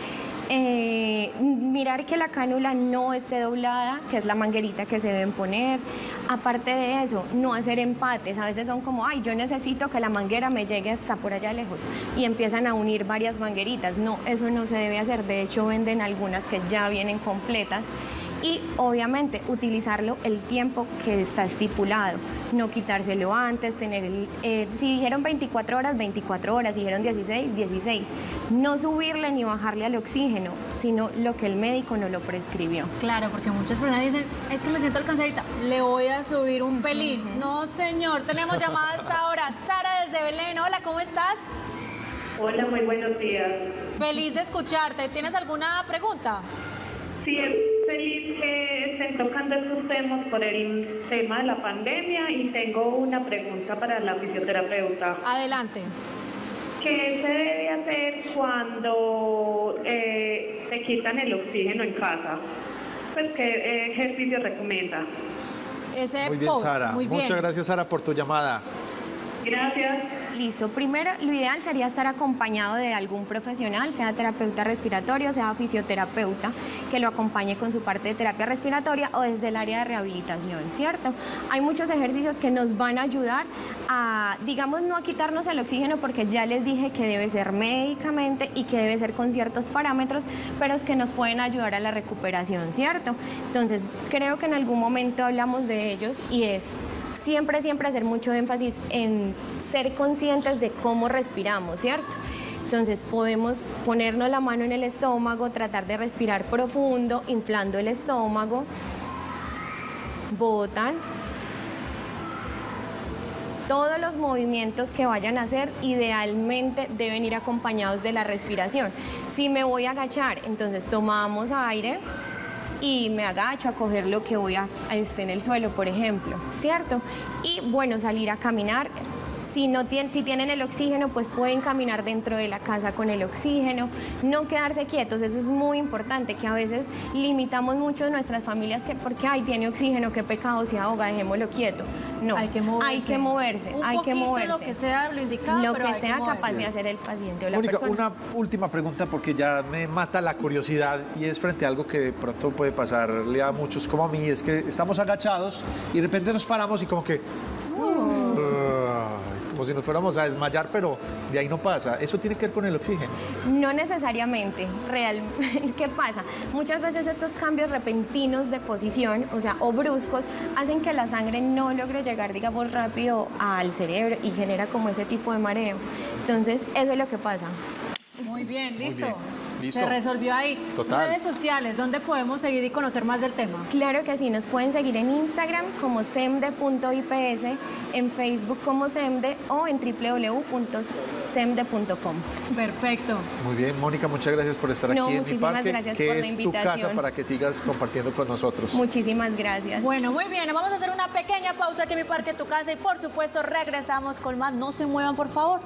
Mirar que la cánula no esté doblada, que es la manguerita que se deben poner. Aparte de eso, no hacer empates. A veces son como, ay, yo necesito que la manguera me llegue hasta por allá lejos. Y empiezan a unir varias mangueritas. No, eso no se debe hacer. De hecho, venden algunas que ya vienen completas. Y obviamente utilizarlo el tiempo que está estipulado, no quitárselo antes, tener si dijeron 24 horas, 24 horas, si dijeron 16, 16. No subirle ni bajarle al oxígeno, sino lo que el médico no lo prescribió. Claro, porque muchas personas dicen, es que me siento alcanzadita, le voy a subir un pelín. No, señor, tenemos llamada hasta ahora. Sara desde Belén, hola, ¿cómo estás? Hola, muy buenos días. Feliz de escucharte. ¿Tienes alguna pregunta? Sí, feliz que estén tocando estos temas por el tema de la pandemia y tengo una pregunta para la fisioterapeuta. Adelante. ¿Qué se debe hacer cuando se quitan el oxígeno en casa? Pues, ¿qué ejercicio recomienda? Muy bien, Sara. Muchas gracias, Sara, por tu llamada. Gracias. Listo. Primero, lo ideal sería estar acompañado de algún profesional, sea terapeuta respiratorio, sea fisioterapeuta, que lo acompañe con su parte de terapia respiratoria o desde el área de rehabilitación, ¿cierto? Hay muchos ejercicios que nos van a ayudar a, digamos, no a quitarnos el oxígeno, porque ya les dije que debe ser médicamente y que debe ser con ciertos parámetros, pero es que nos pueden ayudar a la recuperación, ¿cierto? Entonces, creo que en algún momento hablamos de ellos y es siempre hacer mucho énfasis en ser conscientes de cómo respiramos, ¿cierto? Entonces podemos ponernos la mano en el estómago, tratar de respirar profundo, inflando el estómago, botan. Todos los movimientos que vayan a hacer idealmente deben ir acompañados de la respiración. Si me voy a agachar, entonces tomamos aire y me agacho a coger lo que voy a en el suelo, por ejemplo, ¿cierto? Y bueno, salir a caminar. Si tienen el oxígeno, pues pueden caminar dentro de la casa con el oxígeno, no quedarse quietos. Eso es muy importante, que a veces limitamos mucho nuestras familias que porque ay, tiene oxígeno, qué pecado, se ahoga, dejémoslo quieto. No, hay que moverse, lo que sea lo indicado, lo que sea capaz de hacer el paciente o la Mónica, persona. una última pregunta porque ya me mata la curiosidad y es frente a algo que de pronto puede pasarle a muchos como a mí, es que estamos agachados y de repente nos paramos y como que como si nos fuéramos a desmayar, pero de ahí no pasa. ¿Eso tiene que ver con el oxígeno? No necesariamente. ¿Qué pasa? Muchas veces estos cambios repentinos de posición, o bruscos, hacen que la sangre no logre llegar, digamos, rápido al cerebro y genera como ese tipo de mareo. Entonces, eso es lo que pasa. Muy bien, listo. Muy bien. Listo. Se resolvió ahí. Total. Redes sociales, ¿dónde podemos seguir y conocer más del tema? Claro que sí, nos pueden seguir en Instagram como semde.ips, en Facebook como semde o en www.semde.com. Perfecto. Muy bien, Mónica, muchas gracias por estar aquí en Mi muchísimas Parque, gracias que por la es tu invitación. casa para que sigas compartiendo con nosotros. Muchísimas gracias. Bueno, muy bien, vamos a hacer una pequeña pausa aquí en Mi Parque, tu casa y por supuesto regresamos con más. No se muevan, por favor.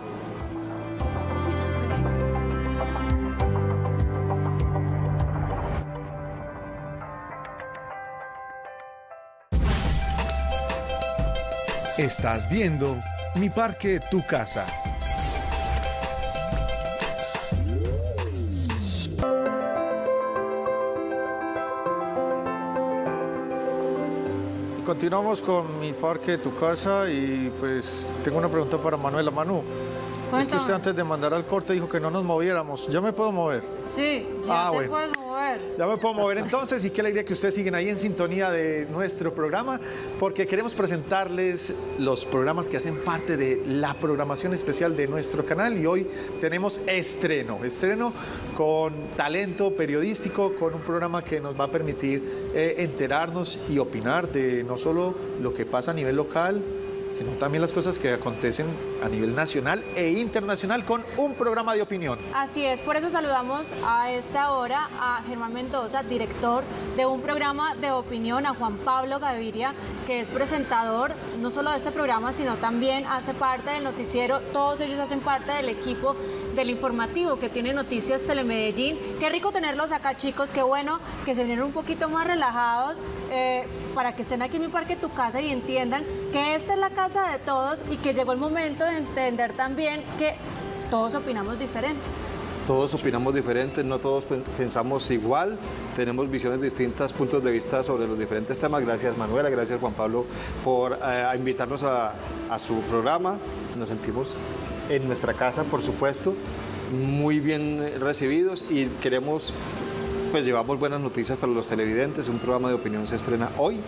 Estás viendo Mi Parque, tu casa. Continuamos con Mi Parque, tu casa y pues tengo una pregunta para Manuela. Manu, es que usted antes de mandar al corte dijo que no nos moviéramos. ¿Ya me puedo mover? Sí, ya te puedes mover. Ya me puedo mover entonces y qué alegría que ustedes siguen ahí en sintonía de nuestro programa porque queremos presentarles los programas que hacen parte de la programación especial de nuestro canal y hoy tenemos estreno con talento periodístico, con un programa que nos va a permitir enterarnos y opinar de no solo lo que pasa a nivel local, sino también las cosas que acontecen a nivel nacional e internacional con un programa de opinión. Así es, por eso saludamos a esta hora a Germán Mendoza, director de un programa de opinión, a Juan Pablo Gaviria, que es presentador no solo de este programa, sino también hace parte del noticiero. Todos ellos hacen parte del equipo del informativo que tiene Noticias Telemedellín. Qué rico tenerlos acá, chicos, qué bueno que se vinieron un poquito más relajados para que estén aquí en Mi Parque, tu casa y entiendan que esta es la casa de todos y que llegó el momento de entender también que todos opinamos diferente. todos opinamos diferentes, no todos pensamos igual, tenemos visiones distintas, puntos de vista sobre los diferentes temas. Gracias Manuela, gracias Juan Pablo por invitarnos a su programa. Nos sentimos en nuestra casa, por supuesto, muy bien recibidos y queremos, pues llevamos buenas noticias para los televidentes. Un programa de opinión se estrena hoy,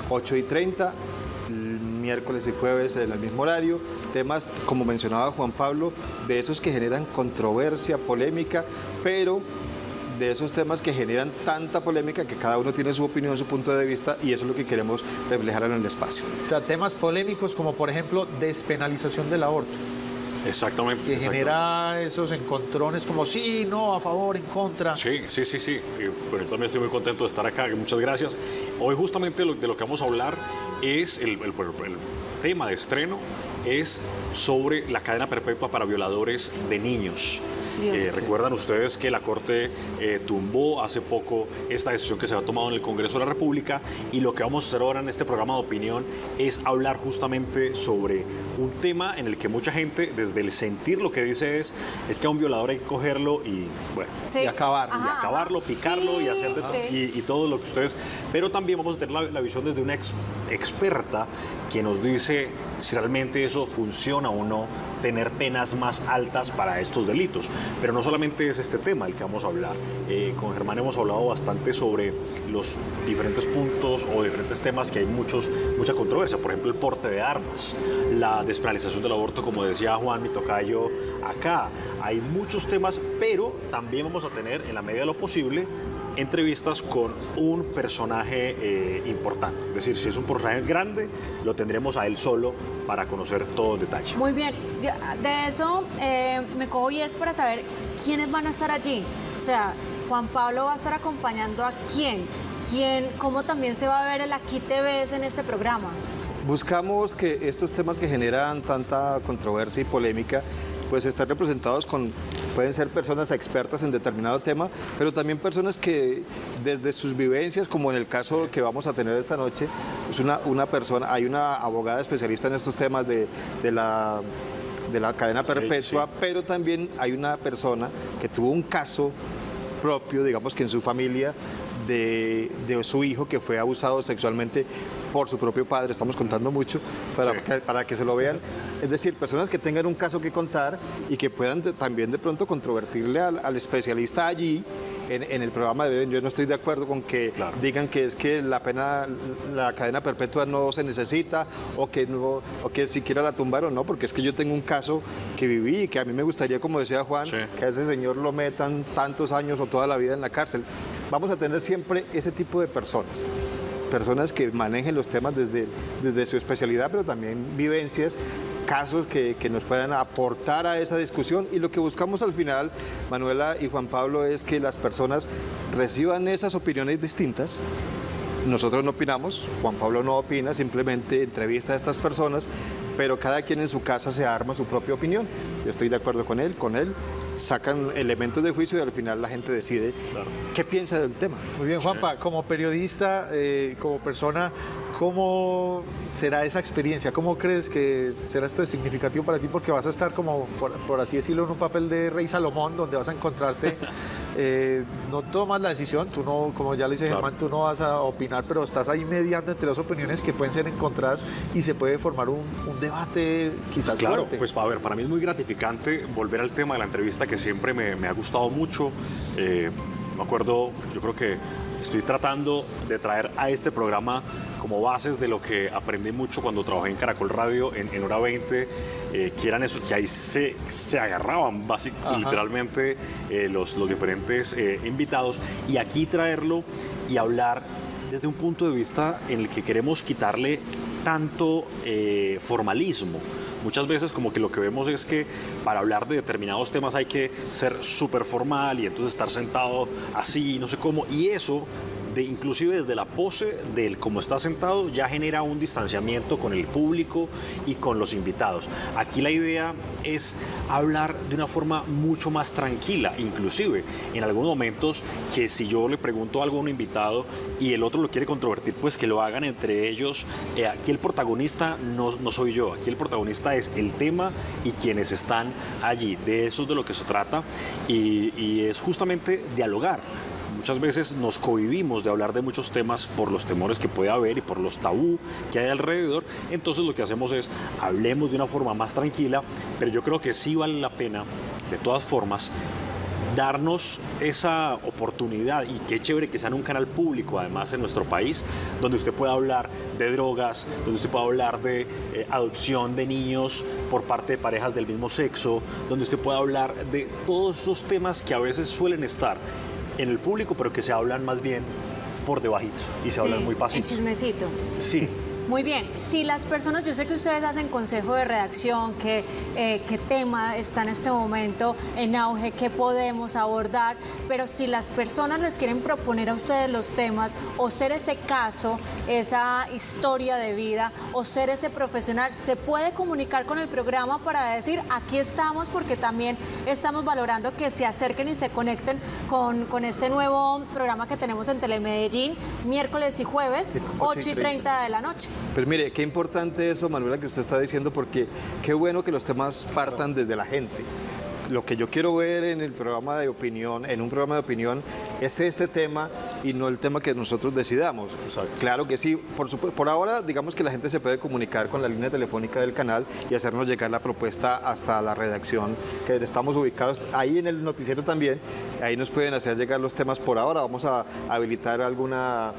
8:30, miércoles y jueves en el mismo horario. Temas, como mencionaba Juan Pablo, de esos que generan controversia, polémica, pero de esos temas que generan tanta polémica que cada uno tiene su opinión, su punto de vista, y eso es lo que queremos reflejar en el espacio. O sea, temas polémicos como, por ejemplo, despenalización del aborto. Exactamente. Que genera esos encontrones como sí, no, a favor, en contra. Sí. Pero yo también estoy muy contento de estar acá. Muchas gracias. Hoy justamente de lo que vamos a hablar es el tema de estreno es sobre la cadena perpetua para violadores de niños. Recuerdan ustedes que la Corte tumbó hace poco esta decisión que se había tomado en el Congreso de la República, y lo que vamos a hacer ahora en este programa de opinión es hablar justamente sobre un tema en el que mucha gente, desde el sentir, lo que dice es que a un violador hay que cogerlo y, bueno, y acabarlo, picarlo y hacer y todo lo que ustedes... Pero también vamos a tener la visión desde una experta que nos dice si realmente eso funciona o no, tener penas más altas para estos delitos. Pero no solamente es este tema el que vamos a hablar. Con Germán hemos hablado bastante sobre los diferentes puntos o diferentes temas que hay mucha controversia. Por ejemplo, el porte de armas, la despenalización del aborto, como decía Juan, mi tocayo, acá. Hay muchos temas, pero también vamos a tener, en la medida de lo posible, entrevistas con un personaje importante. Es decir, si es un personaje grande, lo tendremos a él solo para conocer todo el detalle. Muy bien. De eso me cojo y es para saber quiénes van a estar allí. O sea, Juan Pablo va a estar acompañando a quién, cómo también se va a ver el Aquí te ves en este programa. Buscamos que estos temas que generan tanta controversia y polémica pues están representados pueden ser personas expertas en determinado tema, pero también personas que desde sus vivencias, como en el caso que vamos a tener esta noche, es hay una abogada especialista en estos temas de la cadena perpetua, pero también hay una persona que tuvo un caso propio, digamos que en su familia, de su hijo que fue abusado sexualmente por su propio padre. Estamos contando mucho para que se lo vean. Es decir, personas que tengan un caso que contar y que puedan también de pronto controvertirle al especialista allí en el programa de hoy. Yo no estoy de acuerdo con que digan que es que la cadena perpetua no se necesita o que siquiera la tumbaron, no, porque es que yo tengo un caso que viví y que a mí me gustaría, como decía Juan, que a ese señor lo metan tantos años o toda la vida en la cárcel. Vamos a tener siempre ese tipo de personas que manejen los temas desde su especialidad, pero también vivencias, casos que nos puedan aportar a esa discusión, y lo que buscamos al final, Manuela y Juan Pablo, es que las personas reciban esas opiniones distintas. Nosotros no opinamos, Juan Pablo no opina, simplemente entrevista a estas personas, pero cada quien en su casa se arma su propia opinión. Yo estoy de acuerdo con él, sacan elementos de juicio y al final la gente decide qué piensa del tema. Muy bien, Juanpa, como periodista, como persona, ¿cómo será esa experiencia? ¿Cómo crees que será esto de significativo para ti? Porque vas a estar como, por así decirlo, en un papel de Rey Salomón, donde vas a encontrarte, no tomas la decisión, tú no, como ya le dice Germán, tú no vas a opinar, pero estás ahí mediando entre dos opiniones que pueden ser encontradas y se puede formar un debate quizás fuerte. Pues a ver, para mí es muy gratificante volver al tema de la entrevista, que siempre me ha gustado mucho. Me acuerdo, yo creo que estoy tratando de traer a este programa como bases de lo que aprendí mucho cuando trabajé en Caracol Radio en Hora 20, que eran eso, que ahí se agarraban literalmente los diferentes invitados, y aquí traerlo y hablar desde un punto de vista en el que queremos quitarle tanto formalismo. Muchas veces como que lo que vemos es que para hablar de determinados temas hay que ser súper formal y entonces estar sentado así, no sé cómo, y eso inclusive desde la pose del cómo está sentado, ya genera un distanciamiento con el público y con los invitados. Aquí la idea es hablar de una forma mucho más tranquila, inclusive en algunos momentos que si yo le pregunto algo a un invitado y el otro lo quiere controvertir, pues que lo hagan entre ellos. Aquí el protagonista no soy yo, aquí el protagonista es el tema y quienes están allí. De eso es de lo que se trata y es justamente dialogar. Muchas veces nos cohibimos de hablar de muchos temas por los temores que puede haber y por los tabú que hay alrededor. Entonces lo que hacemos es hablemos de una forma más tranquila, pero yo creo que sí vale la pena, de todas formas, darnos esa oportunidad, y qué chévere que sea en un canal público además en nuestro país, donde usted pueda hablar de drogas, donde usted pueda hablar de adopción de niños por parte de parejas del mismo sexo, donde usted pueda hablar de todos esos temas que a veces suelen estar en el público, pero que se hablan más bien por debajito y se hablan muy pasito. El chismecito. Sí. Muy bien, si las personas, yo sé que ustedes hacen consejo de redacción, qué tema está en este momento en auge, qué podemos abordar, pero si las personas les quieren proponer a ustedes los temas o ser ese caso, esa historia de vida o ser ese profesional, se puede comunicar con el programa para decir aquí estamos, porque también estamos valorando que se acerquen y se conecten con este nuevo programa que tenemos en Telemedellín, miércoles y jueves, 8:30 de la noche. Pero mire, qué importante eso, Manuela, que usted está diciendo, porque qué bueno que los temas partan desde la gente. Lo que yo quiero ver en el programa de opinión, en un programa de opinión, es este tema y no el tema que nosotros decidamos. Exacto. Claro que sí, por supuesto. Por ahora, digamos que la gente se puede comunicar con la línea telefónica del canal y hacernos llegar la propuesta hasta la redacción, que estamos ubicados ahí en el noticiero también. Ahí nos pueden hacer llegar los temas por ahora. Vamos a habilitar un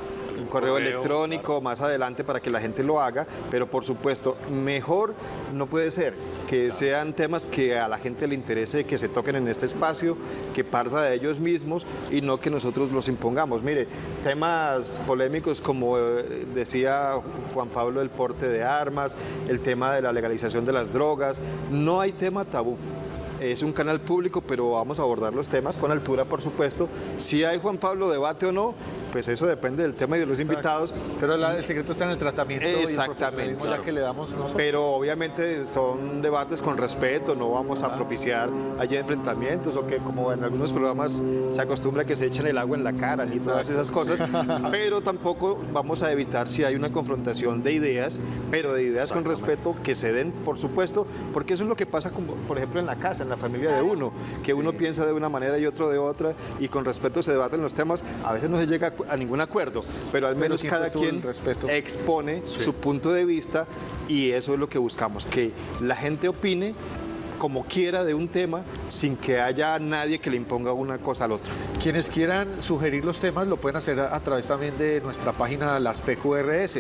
correo electrónico, claro, más adelante para que la gente lo haga, pero por supuesto, mejor no puede ser que sean temas que a la gente le interese, que se toquen en este espacio, que parta de ellos mismos y no que nosotros los impongamos. Mire, temas polémicos como decía Juan Pablo, el porte de armas, el tema de la legalización de las drogas, no hay tema tabú. Es un canal público, pero vamos a abordar los temas con altura, por supuesto. Si hay, Juan Pablo, debate o no, pues eso depende del tema y de los invitados. Pero el secreto está en el tratamiento. Exactamente, y el claro, ya que le damos nosotros. Pero obviamente son debates con respeto, no vamos a propiciar allí enfrentamientos o que como en algunos programas se acostumbra que se echen el agua en la cara ni todas esas cosas, pero tampoco vamos a evitar si hay una confrontación de ideas, pero de ideas con respeto que se den, por supuesto, porque eso es lo que pasa, como, por ejemplo, en la casa, en la familia de uno, que uno piensa de una manera y otro de otra, y con respeto se debaten los temas. A veces no se llega a ningún acuerdo, pero al menos cada quien expone su punto de vista, y eso es lo que buscamos, que la gente opine como quiera de un tema sin que haya nadie que le imponga una cosa al otro. Quienes quieran sugerir los temas lo pueden hacer a través también de nuestra página Las PQRS,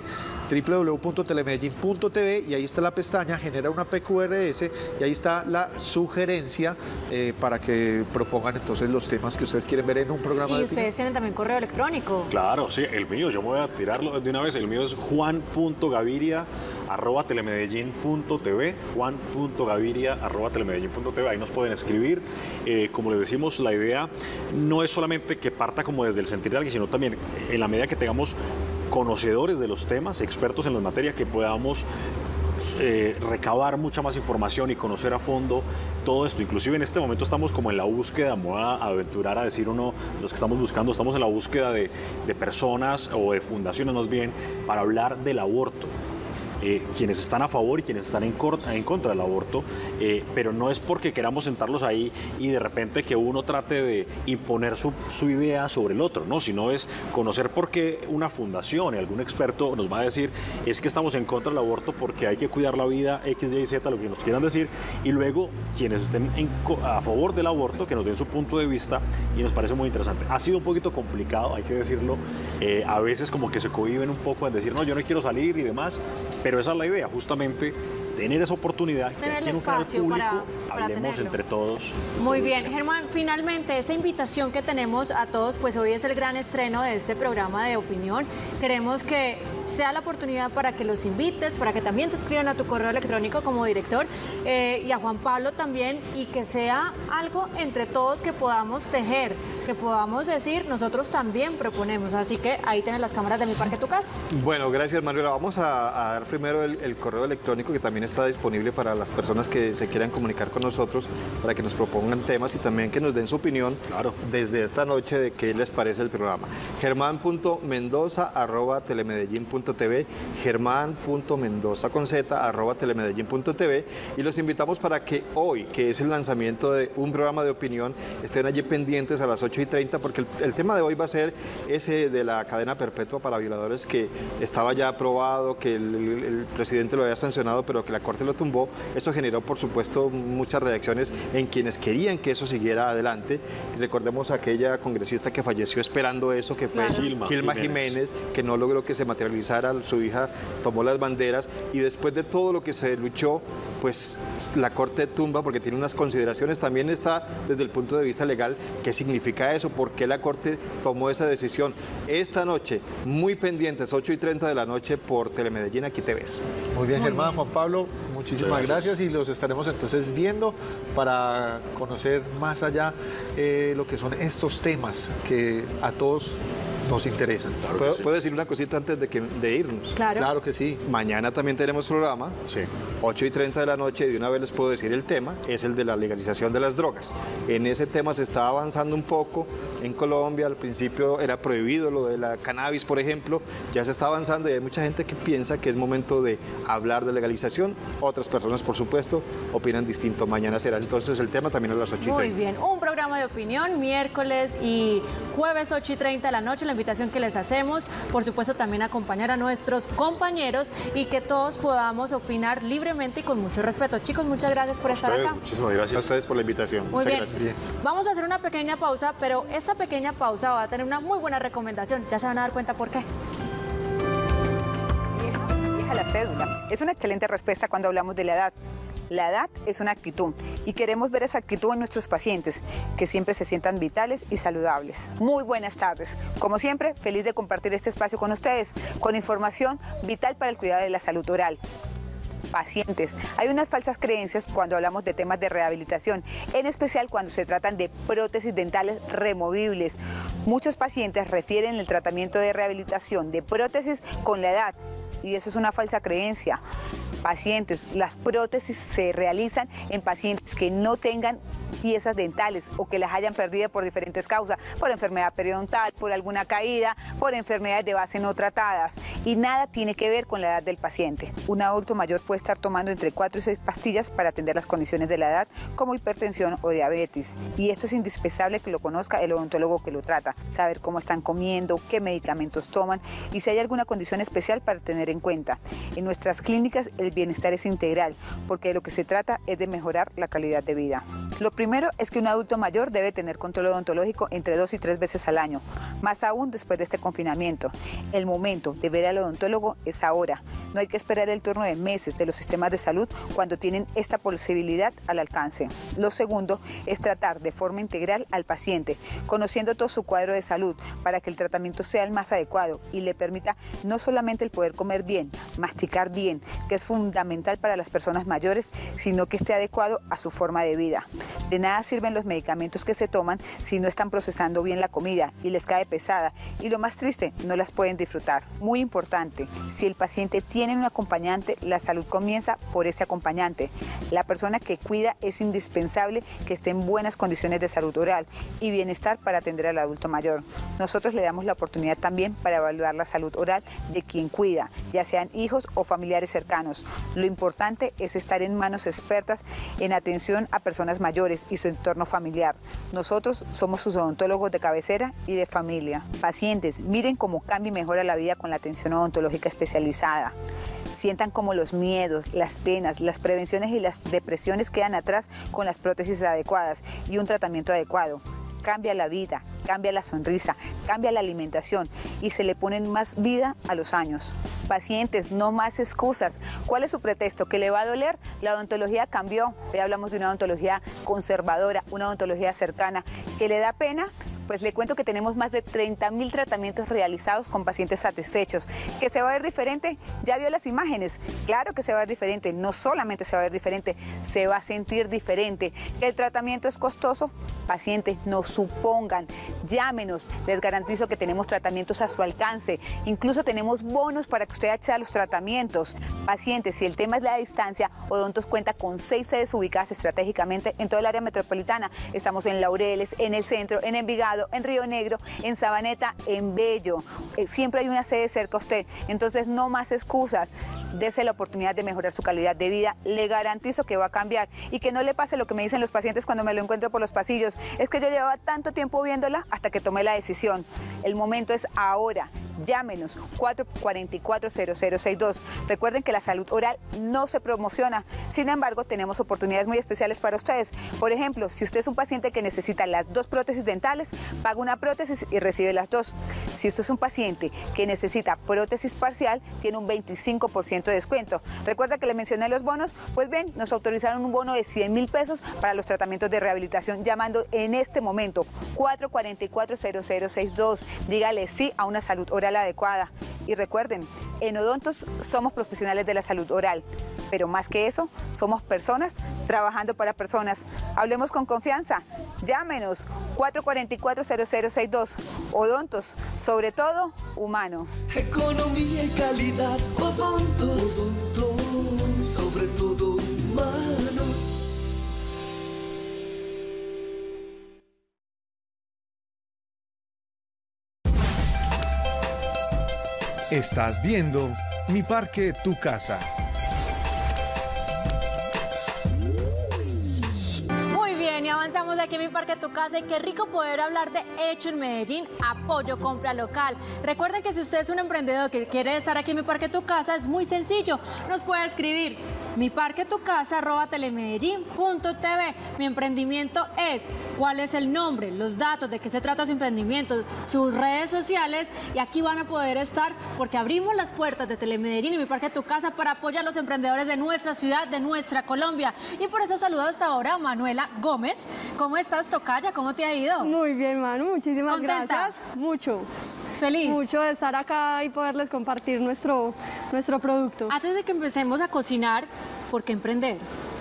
www.telemedellin.tv, y ahí está la pestaña, genera una PQRS, y ahí está la sugerencia para que propongan entonces los temas que ustedes quieren ver en un programa. Y ustedes tienen también correo electrónico. Claro, sí, el mío, yo me voy a tirarlo de una vez, el mío es juan.gaviria@telemedellin.tv, juan.gaviria@telemedellin.tv, ahí nos pueden escribir. Como les decimos, la idea no es solamente que parta como desde el sentir de alguien, sino también en la medida que tengamos conocedores de los temas, expertos en la materia, que podamos recabar mucha más información y conocer a fondo todo esto. Inclusive en este momento estamos como en la búsqueda, me voy a aventurar a decir uno de los que estamos buscando, estamos en la búsqueda de personas o de fundaciones más bien para hablar del aborto. Quienes están a favor y quienes están en contra del aborto, pero no es porque queramos sentarlos ahí y de repente que uno trate de imponer su idea sobre el otro, no, sino es conocer por qué una fundación y algún experto nos va a decir es que estamos en contra del aborto porque hay que cuidar la vida, X, Y, Z, lo que nos quieran decir, y luego quienes estén a favor del aborto que nos den su punto de vista, y nos parece muy interesante. Ha sido un poquito complicado, hay que decirlo, a veces como que se cohíben un poco en decir no, yo no quiero salir y demás, pero esa es la idea, justamente tener esa oportunidad, tener que aquí el en un canal espacio público para hablemos tenerlo. entre todos. Muy bien, Germán, finalmente esa invitación que tenemos a todos, pues hoy es el gran estreno de este programa de opinión. Queremos que sea la oportunidad para que los invites, para que también te escriban a tu correo electrónico como director, y a Juan Pablo también, y que sea algo entre todos que podamos tejer que podamos decir, nosotros también proponemos. Así que ahí tienes las cámaras de Mi Parque Tu Casa. Bueno, gracias Manuela. Vamos a dar primero el correo electrónico que también está disponible para las personas que se quieran comunicar con nosotros, para que nos propongan temas y también que nos den su opinión desde esta noche de qué les parece el programa. german.mendoza@telemedellin.tv, german.mendoza@telemedellin.tv, y los invitamos para que hoy, que es el lanzamiento de un programa de opinión, estén allí pendientes a las 8:30, porque el tema de hoy va a ser ese de la cadena perpetua para violadores, que estaba ya aprobado, que el presidente lo había sancionado, pero que la Corte lo tumbó. Eso generó, por supuesto, muchas reacciones en quienes querían que eso siguiera adelante. Recordemos a aquella congresista que falleció esperando eso, que fue Gilma Jiménez, que no logró que se materializara. Su hija tomó las banderas, y después de todo lo que se luchó, pues la Corte tumba, porque tiene unas consideraciones. También está desde el punto de vista legal qué significa eso, por qué la Corte tomó esa decisión. Esta noche, muy pendientes, 8:30 de la noche por Telemedellín, aquí te ves. Muy bien, Germán, Juan Pablo, muchísimas gracias, y los estaremos entonces viendo para conocer más allá lo que son estos temas que a todos nos interesan. ¿Puedo decir una cosita antes de irnos? Claro que sí. Mañana también tenemos programa, 8:30 de la noche, y de una vez les puedo decir el tema, es el de la legalización de las drogas. En ese tema se está avanzando un poco en Colombia. Al principio era prohibido lo de la cannabis, por ejemplo, ya se está avanzando, y hay mucha gente que piensa que es momento de hablar de legalización. Otras personas, por supuesto, opinan distinto. Mañana será entonces el tema, también a las 8:30. Muy bien, un programa de opinión miércoles y jueves 8:30 de la noche. La invitación que les hacemos, por supuesto, también acompañar a nuestros compañeros y que todos podamos opinar libremente y con mucho respeto. Chicos, muchas gracias por estar acá. Muchísimas gracias a ustedes por la invitación. Muy muchas bien. gracias. Vamos a hacer una pequeña pausa, pero esta pequeña pausa va a tener una muy buena recomendación. Ya se van a dar cuenta por qué. Vieja la cédula. Es una excelente respuesta cuando hablamos de la edad. La edad es una actitud, y queremos ver esa actitud en nuestros pacientes, que siempre se sientan vitales y saludables. Muy buenas tardes. Como siempre, feliz de compartir este espacio con ustedes, con información vital para el cuidado de la salud oral. Pacientes, hay unas falsas creencias cuando hablamos de temas de rehabilitación, en especial cuando se tratan de prótesis dentales removibles. Muchos pacientes refieren el tratamiento de rehabilitación de prótesis con la edad, y eso es una falsa creencia. Pacientes, las prótesis se realizan en pacientes que no tengan piezas dentales o que las hayan perdido por diferentes causas, por enfermedad periodontal, por alguna caída, por enfermedades de base no tratadas, y nada tiene que ver con la edad del paciente. Un adulto mayor puede estar tomando entre 4 y 6 pastillas para atender las condiciones de la edad, como hipertensión o diabetes, y esto es indispensable que lo conozca el odontólogo que lo trata, saber cómo están comiendo, qué medicamentos toman y si hay alguna condición especial para tener en cuenta. En nuestras clínicas el bienestar es integral, porque de lo que se trata es de mejorar la calidad de vida. Lo primero es que un adulto mayor debe tener control odontológico entre 2 y 3 veces al año, más aún después de este confinamiento. El momento de ver al odontólogo es ahora. No hay que esperar el turno de meses de los sistemas de salud cuando tienen esta posibilidad al alcance. Lo segundo es tratar de forma integral al paciente, conociendo todo su cuadro de salud para que el tratamiento sea el más adecuado y le permita no solamente el poder comer bien, masticar bien, que es fundamental para las personas mayores, sino que esté adecuado a su forma de vida. De nada sirven los medicamentos que se toman si no están procesando bien la comida y les cae pesada, y lo más triste, no las pueden disfrutar. Muy importante, si el paciente tiene un acompañante, la salud comienza por ese acompañante. La persona que cuida es indispensable que esté en buenas condiciones de salud oral y bienestar para atender al adulto mayor. Nosotros le damos la oportunidad también para evaluar la salud oral de quien cuida, ya sean hijos o familiares cercanos. Lo importante es estar en manos expertas en atención a personas mayores y su entorno familiar. Nosotros somos sus odontólogos de cabecera y de familia. Pacientes, miren cómo cambia y mejora la vida con la atención odontológica especializada. Sientan cómo los miedos, las penas, las prevenciones y las depresiones quedan atrás con las prótesis adecuadas y un tratamiento adecuado. Cambia la vida, cambia la sonrisa, cambia la alimentación y se le ponen más vida a los años. Pacientes, no más excusas. ¿Cuál es su pretexto? ¿Que le va a doler? La odontología cambió. Hoy hablamos de una odontología conservadora, una odontología cercana. ¿Que le da pena? Pues le cuento que tenemos más de 30.000 tratamientos realizados con pacientes satisfechos. ¿Que se va a ver diferente? Ya vio las imágenes. Claro que se va a ver diferente. No solamente se va a ver diferente, se va a sentir diferente. ¿Que el tratamiento es costoso? Pacientes, no supongan. Llámenos. Les garantizo que tenemos tratamientos a su alcance. Incluso tenemos bonos para que usted acceda a los tratamientos. Pacientes, si el tema es la distancia, Odontos cuenta con 6 sedes ubicadas estratégicamente en todo el área metropolitana. Estamos en Laureles, en el centro, en Envigado, en Río Negro, en Sabaneta, en Bello. Siempre hay una sede cerca a usted. Entonces, no más excusas. Dese la oportunidad de mejorar su calidad de vida. Le garantizo que va a cambiar y que no le pase lo que me dicen los pacientes cuando me lo encuentro por los pasillos. Es que yo llevaba tanto tiempo viéndola hasta que tomé la decisión. El momento es ahora. Llámenos 444-0062. Recuerden que la salud oral no se promociona. Sin embargo, tenemos oportunidades muy especiales para ustedes. Por ejemplo, si usted es un paciente que necesita las 2 prótesis dentales, paga una prótesis y recibe las 2. Si usted es un paciente que necesita prótesis parcial, tiene un 25% de descuento. Recuerda que le mencioné los bonos. Pues bien, nos autorizaron un bono de 100.000 pesos para los tratamientos de rehabilitación, llamando en este momento 444-0062. Dígale sí a una salud oral adecuada. Y recuerden, en Odontos somos profesionales de la salud oral, pero más que eso, somos personas trabajando para personas. Hablemos con confianza. Llámenos 444-0062. Odontos, sobre todo humano. Economía y calidad, Odontos, sobre todo humano. Estás viendo Mi Parque, Tu Casa. Muy bien, y avanzamos aquí en Mi Parque, Tu Casa, y qué rico poder hablar de Hecho en Medellín, apoyo compra local. Recuerden que si usted es un emprendedor que quiere estar aquí en Mi Parque, Tu Casa, es muy sencillo. Nos puede escribir miparquetucasa@telemedellin.tv. Mi emprendimiento es, cuál es el nombre, los datos, de qué se trata su emprendimiento, sus redes sociales, y aquí van a poder estar porque abrimos las puertas de Telemedellín y Mi Parque Tu Casa para apoyar a los emprendedores de nuestra ciudad, de nuestra Colombia. Y por eso saludo hasta ahora a Manuela Gómez. ¿Cómo estás, tocaya? ¿Cómo te ha ido? Muy bien, Manu, muchísimas gracias. Mucho. Feliz. Mucho de estar acá y poderles compartir nuestro producto. Antes de que empecemos a cocinar, ¿por qué emprender?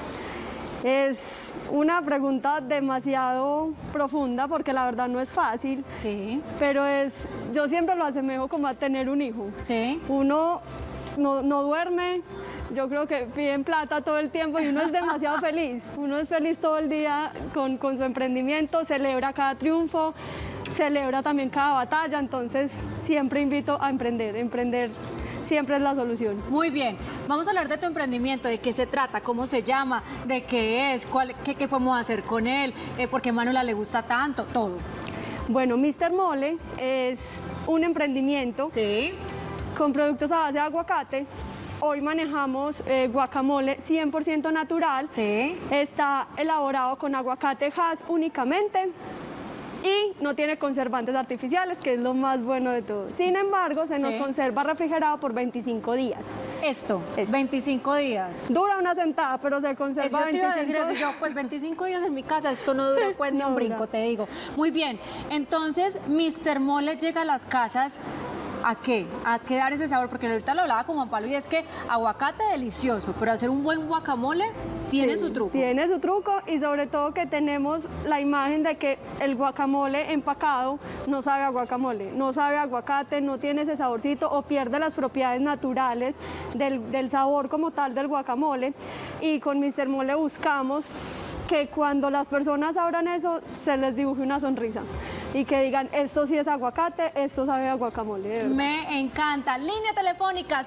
Es una pregunta demasiado profunda porque la verdad no es fácil. Sí. Pero yo siempre lo asemejo como a tener un hijo. Sí. Uno no duerme, yo creo que piden plata todo el tiempo y uno es demasiado feliz. Uno es feliz todo el día con su emprendimiento, celebra cada triunfo, celebra también cada batalla, entonces siempre invito a emprender. Emprender siempre es la solución. Muy bien, vamos a hablar de tu emprendimiento, de qué se trata, cómo se llama, de qué es, qué podemos hacer con él, por qué a Manuela le gusta tanto, todo. Bueno, Mr. Mole es un emprendimiento con productos a base de aguacate. Hoy manejamos guacamole 100% natural. Está elaborado con aguacate Hass únicamente. Y no tiene conservantes artificiales, que es lo más bueno de todo. Sin embargo, se nos conserva refrigerado por 25 días. Esto, 25 días. Dura una sentada, pero se conserva 25 días. Yo te iba a decir eso, yo, pues 25 días en mi casa, esto no dura pues ni un brinco, te digo. Muy bien, entonces, Mr. Mole llega a las casas. ¿A qué? A qué dar ese sabor, porque ahorita lo hablaba con Juan Pablo y es que aguacate delicioso, pero hacer un buen guacamole tiene su truco. Tiene su truco y sobre todo que tenemos la imagen de que el guacamole empacado no sabe a guacamole, no sabe a aguacate, no tiene ese saborcito o pierde las propiedades naturales del sabor como tal del guacamole. Y con Mr. Mole buscamos que cuando las personas abran eso se les dibuje una sonrisa y que digan, esto sí es aguacate, esto sabe a guacamole. Me encanta. Línea telefónica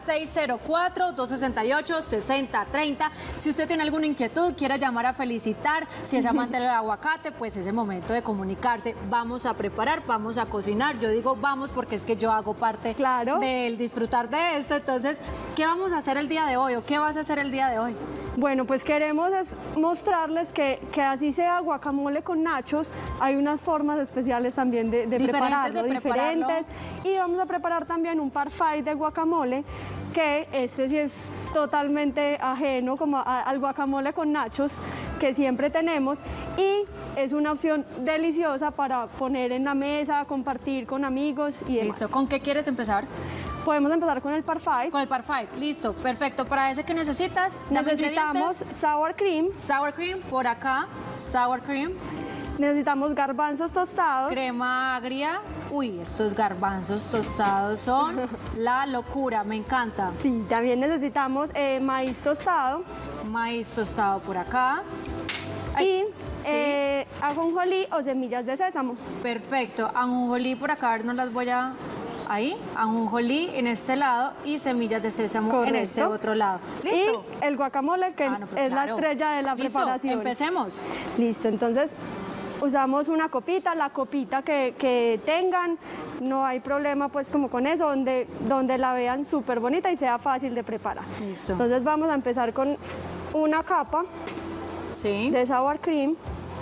604-268-6030. Si usted tiene alguna inquietud, quiera llamar a felicitar, si es amante del aguacate, pues es el momento de comunicarse. Vamos a preparar, vamos a cocinar. Yo digo vamos porque es que yo hago parte del disfrutar de esto. Entonces, ¿qué vamos a hacer el día de hoy o qué vas a hacer el día de hoy? Bueno, pues queremos mostrarles que así sea guacamole con nachos, hay unas formas especiales también de prepararlo, diferentes. Y vamos a preparar también un parfait de guacamole, que este sí es totalmente ajeno como al guacamole con nachos que siempre tenemos. Y es una opción deliciosa para poner en la mesa, compartir con amigos y demás. Listo, ¿con qué quieres empezar? Podemos empezar con el Parfait. Con el Parfait, listo, perfecto. ¿Para ese qué necesitas? Dame Necesitamos sour cream. Sour cream, por acá, sour cream. Necesitamos garbanzos tostados. Crema agria. Uy, estos garbanzos tostados son la locura, me encanta. Sí, también necesitamos maíz tostado. Maíz tostado por acá. Y ajonjolí o semillas de sésamo. Perfecto, ajonjolí por acá, no las voy a... Ahí, ajonjolí en este lado y semillas de sésamo. Correcto. En este otro lado. ¿Listo? Y el guacamole, que es la estrella de la preparación. Empecemos. Listo, entonces usamos una copita, la copita que tengan, no hay problema pues como con eso, donde la vean súper bonita y sea fácil de preparar. Listo. Entonces vamos a empezar con una capa de sour cream.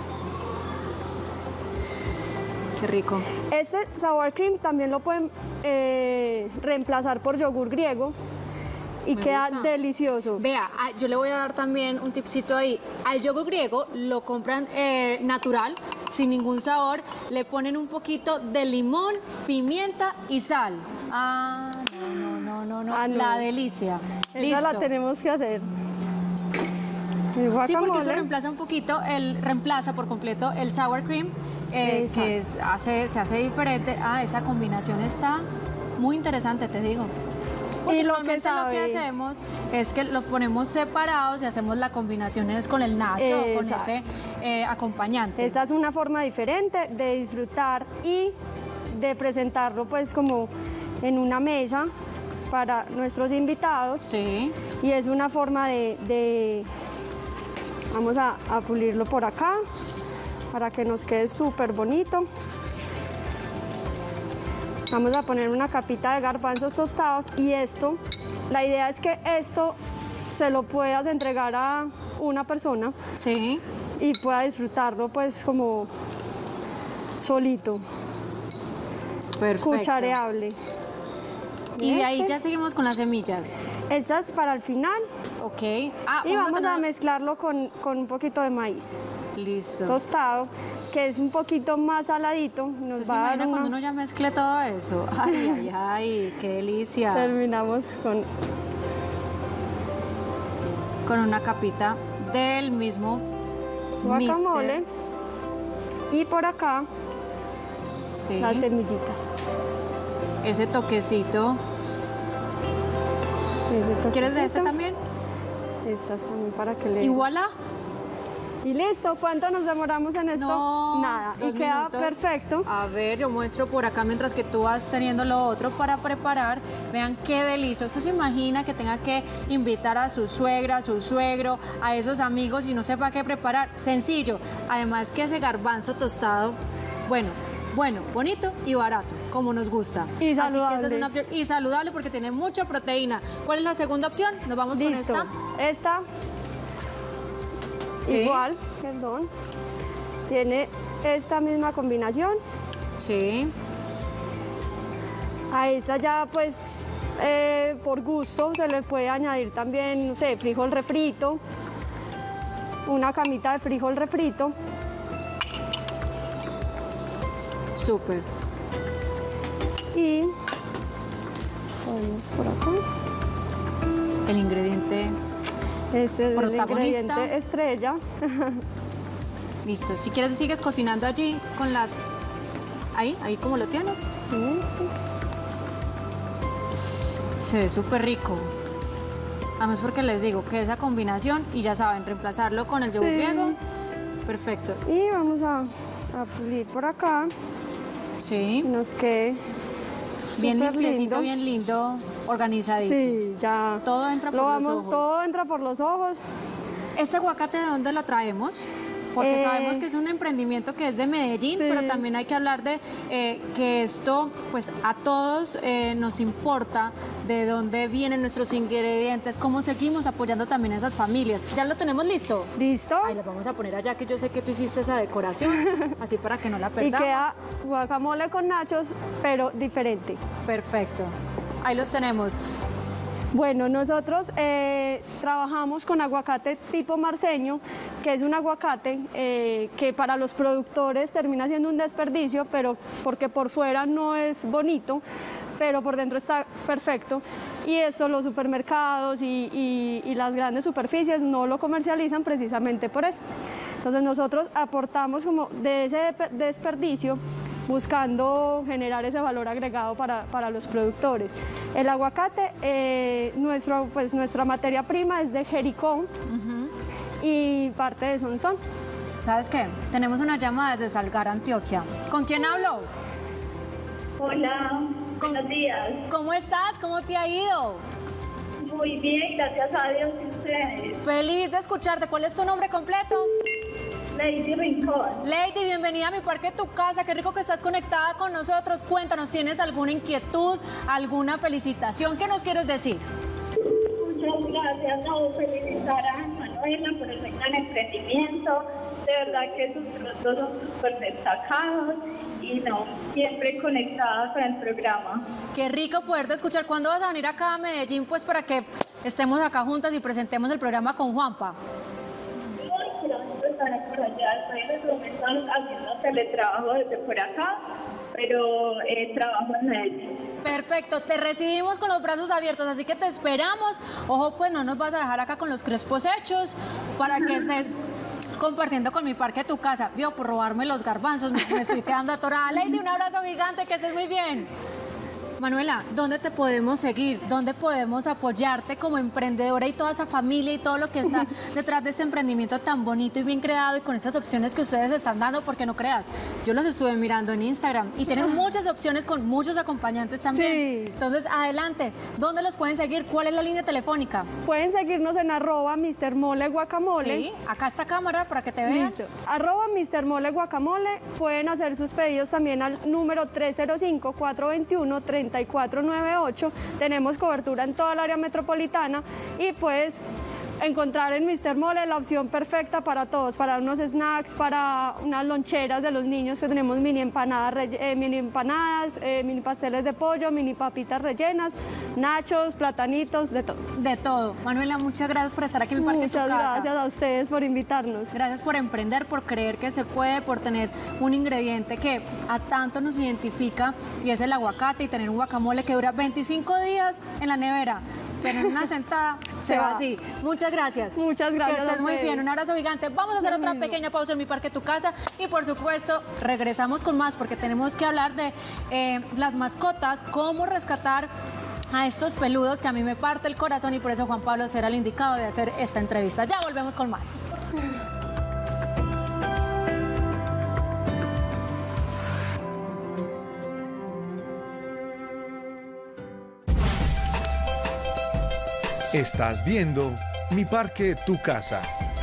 Qué rico. Este sour cream también lo pueden reemplazar por yogur griego y queda delicioso. Vea, yo le voy a dar también un tipcito ahí. Al yogur griego lo compran natural, sin ningún sabor. Le ponen un poquito de limón, pimienta y sal. Ah, no. La delicia. Esa la tenemos que hacer. Sí, porque eso reemplaza por completo el sour cream. Que se hace diferente. Esa combinación está muy interesante, te digo. Porque y lo que hacemos es que los ponemos separados y hacemos la combinación con el nacho o con ese acompañante. Esta es una forma diferente de disfrutar y de presentarlo pues como en una mesa para nuestros invitados. Sí. Y es una forma vamos a pulirlo por acá para que nos quede súper bonito. Vamos a poner una capita de garbanzos tostados y la idea es que esto se lo puedas entregar a una persona y pueda disfrutarlo pues como solito. Perfecto. Cuchareable. Y de ahí ya seguimos con las semillas. Esta es para el final. Ok. Y vamos a mezclarlo con un poquito de maíz. Listo. Tostado, que es un poquito más saladito. Nos va a dar cuando uno ya mezcle todo eso. Ay, qué delicia. Terminamos con una capita del mismo guacamole. Y por acá las semillitas. Ese toquecito. ¿Quieres de ese también? Esas también para que le... Y voilà. Y listo, ¿cuánto nos demoramos en esto? No, nada. Y queda minutos. Perfecto. A ver, yo muestro por acá mientras que tú vas teniendo lo otro para preparar. Vean qué delicioso. Se imagina que tenga que invitar a su suegra, a su suegro, a esos amigos y no sepa qué preparar. Sencillo. Además que ese garbanzo tostado, bueno, bonito y barato, como nos gusta. Y saludable. Así que esa es una opción. Y saludable porque tiene mucha proteína. ¿Cuál es la segunda opción? Nos vamos con esta. Esta. Sí. Igual, perdón. Tiene esta misma combinación. Sí. A esta ya pues por gusto se le puede añadir también, no sé, frijol refrito. Una camita de frijol refrito. Súper. Y ponemos por acá. El ingrediente este es protagonista. El ingrediente estrella. Listo. Si quieres sigues cocinando allí con la... Ahí como lo tienes. Sí. Se ve súper rico. Además porque les digo que esa combinación, y ya saben, reemplazarlo con el yogur griego. Perfecto. Y vamos a pulir por acá. Sí. Que nos quede bien limpiecito, bien lindo, organizadito. Sí, ya. Todo entra por los ojos. Todo entra por los ojos. ¿Este aguacate de dónde lo traemos? Porque sabemos que es un emprendimiento que es de Medellín, pero también hay que hablar de que esto, pues a todos nos importa de dónde vienen nuestros ingredientes, cómo seguimos apoyando también a esas familias. ¿Ya lo tenemos listo? ¿Listo? Ahí lo vamos a poner allá, que yo sé que tú hiciste esa decoración, así para que no la perdamos. Y queda guacamole con nachos, pero diferente. Perfecto. Ahí los tenemos. Bueno, nosotros trabajamos con aguacate tipo marceño, que es un aguacate que para los productores termina siendo un desperdicio, pero porque por fuera no es bonito, pero por dentro está perfecto. Y esto los supermercados y las grandes superficies no lo comercializan precisamente por eso. Entonces nosotros aportamos como de ese desperdicio, buscando generar ese valor agregado para los productores. El aguacate, nuestra materia prima es de Jericó y parte de Sonsón. ¿Sabes qué? Tenemos una llamada desde Salgar, Antioquia. ¿Con quién hablo? Hola, buenos días. ¿Cómo estás? ¿Cómo te ha ido? Muy bien, gracias a Dios y ustedes. Feliz de escucharte. ¿Cuál es tu nombre completo? Lady Rincón. Lady, bienvenida a Mi Parque Tu Casa. Qué rico que estás conectada con nosotros. Cuéntanos, ¿tienes alguna inquietud, alguna felicitación? ¿Qué nos quieres decir? Muchas gracias. No, felicitar a Manuela por el gran emprendimiento. De verdad que sus productos son súper destacados y siempre conectada con el programa. Qué rico poderte escuchar. ¿Cuándo vas a venir acá a Medellín? Pues para que estemos acá juntas y presentemos el programa con Juanpa. Por allá, estoy en este momento haciendo teletrabajo desde por acá, pero trabajo en Medellín. Perfecto, te recibimos con los brazos abiertos, así que te esperamos. Ojo, pues no nos vas a dejar acá con los crespos hechos para que estés compartiendo con Mi Parque Tu Casa. Vio, por robarme los garbanzos, me estoy quedando atorada. Lady, un abrazo gigante, que estés muy bien. Manuela, ¿dónde te podemos seguir? ¿Dónde podemos apoyarte como emprendedora y toda esa familia y todo lo que está detrás de ese emprendimiento tan bonito y bien creado y con esas opciones que ustedes están dando? Porque no creas, yo los estuve mirando en Instagram y tienen muchas opciones con muchos acompañantes también. Sí. Entonces, adelante, ¿dónde los pueden seguir? ¿Cuál es la línea telefónica? Pueden seguirnos en @Mr. Mole Guacamole. Sí, acá está cámara para que te vean. Listo. @Mr. Mole Guacamole. Pueden hacer sus pedidos también al número 305-421-3498. Tenemos cobertura en toda el área metropolitana y pues encontrar en Mr. Mole la opción perfecta para todos, para unos snacks, para unas loncheras de los niños, que tenemos mini empanadas, mini pasteles de pollo, mini papitas rellenas, nachos, platanitos, de todo. De todo. Manuela, muchas gracias por estar aquí en Mi Parque Tu Casa. Muchas gracias a ustedes por invitarnos. Gracias por emprender, por creer que se puede, por tener un ingrediente que a tanto nos identifica y es el aguacate, y tener un guacamole que dura 25 días en la nevera, pero en una sentada se va así. Muchas gracias. Muchas gracias. Que estés muy bien. Un abrazo gigante. Vamos a hacer otra pequeña pausa en Mi Parque Tu Casa y por supuesto regresamos con más porque tenemos que hablar de las mascotas, cómo rescatar a estos peludos que a mí me parte el corazón y por eso Juan Pablo será el indicado de hacer esta entrevista. Ya volvemos con más. Estás viendo Mi Parque Tu Casa.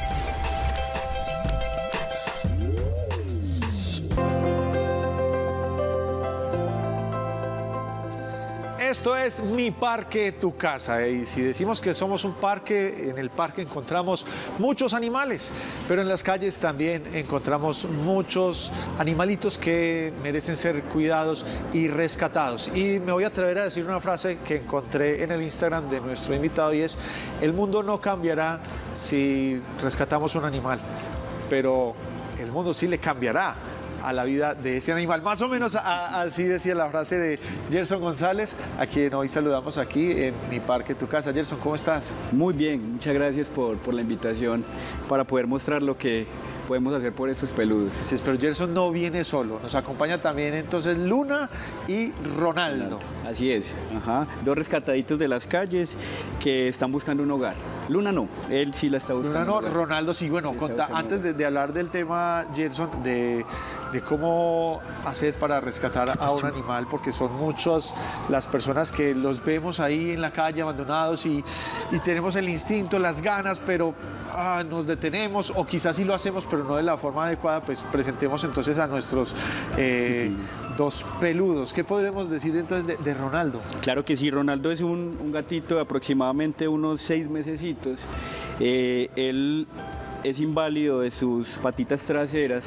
Esto es Mi Parque Tu Casa, y si decimos que somos un parque, en el parque encontramos muchos animales, pero en las calles también encontramos muchos animalitos que merecen ser cuidados y rescatados. Y me voy a atrever a decir una frase que encontré en el Instagram de nuestro invitado y es: el mundo no cambiará si rescatamos un animal, pero el mundo sí le cambiará a la vida de ese animal. Más o menos así decía la frase de Gerson González, a quien hoy saludamos aquí en Mi Parque Tu Casa. Gerson, ¿cómo estás? Muy bien, muchas gracias por la invitación para poder mostrar lo que podemos hacer por estos peludos. Sí, pero Gerson no viene solo, nos acompaña también entonces Luna y Ronaldo. Así es, ajá. Dos rescataditos de las calles que están buscando un hogar. Luna no, él sí la está buscando. Luna no, Ronaldo sí. Bueno, antes de hablar del tema, Gerson, de cómo hacer para rescatar a un animal, porque son muchas las personas que los vemos ahí en la calle abandonados y tenemos el instinto, las ganas, pero nos detenemos, o quizás sí lo hacemos, pero no de la forma adecuada. Pues presentemos entonces a nuestros dos peludos. ¿Qué podremos decir entonces de Ronaldo? Claro que sí, Ronaldo es un gatito de aproximadamente unos 6 mesecitos. Él es inválido de sus patitas traseras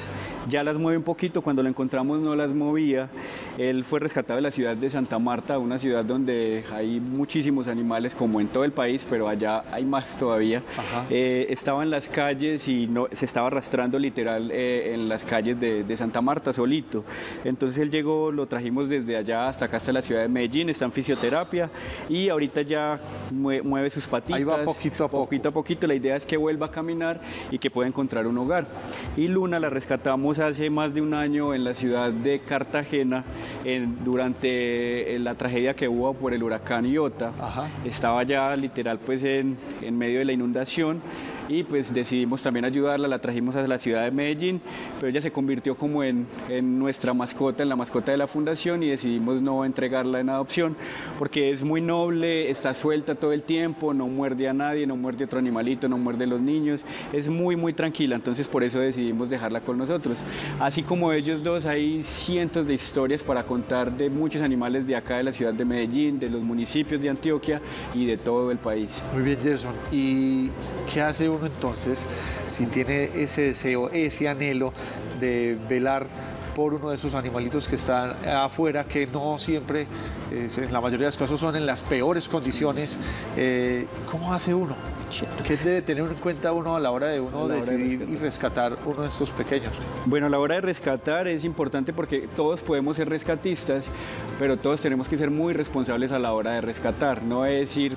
ya las mueve un poquito, cuando lo encontramos no las movía. Él fue rescatado de la ciudad de Santa Marta, una ciudad donde hay muchísimos animales como en todo el país, pero allá hay más todavía. Estaba en las calles y se estaba arrastrando literal en las calles de Santa Marta solito. Entonces él llegó, lo trajimos desde allá hasta acá, hasta la ciudad de Medellín, está en fisioterapia y ahorita ya mueve sus patitas. Ahí va poquito a poco. Poquito a poquito, la idea es que vuelva a caminar y que pueda encontrar un hogar. Y Luna la rescatamos hace más de un año en la ciudad de Cartagena, durante la tragedia que hubo por el huracán Iota. Estaba ya literal pues en medio de la inundación y pues decidimos también ayudarla, la trajimos a la ciudad de Medellín, pero ella se convirtió como en nuestra mascota, en la mascota de la fundación, y decidimos no entregarla en adopción porque es muy noble, está suelta todo el tiempo, no muerde a nadie, no muerde a otro animalito, no muerde a los niños, es muy tranquila, entonces por eso decidimos dejarla con nosotros. Así como ellos dos, hay cientos de historias para contar de muchos animales de acá de la ciudad de Medellín, de los municipios de Antioquia y de todo el país. Muy bien, Gerson. ¿Y qué hace uno entonces si tiene ese deseo, ese anhelo de velar por uno de esos animalitos que están afuera, que no siempre, en la mayoría de los casos, son en las peores condiciones? ¿Cómo hace uno? ¿Qué debe tener en cuenta uno a la hora de decidir y rescatar uno de estos pequeños? Bueno, a la hora de rescatar es importante porque todos podemos ser rescatistas, pero todos tenemos que ser muy responsables a la hora de rescatar. No es ir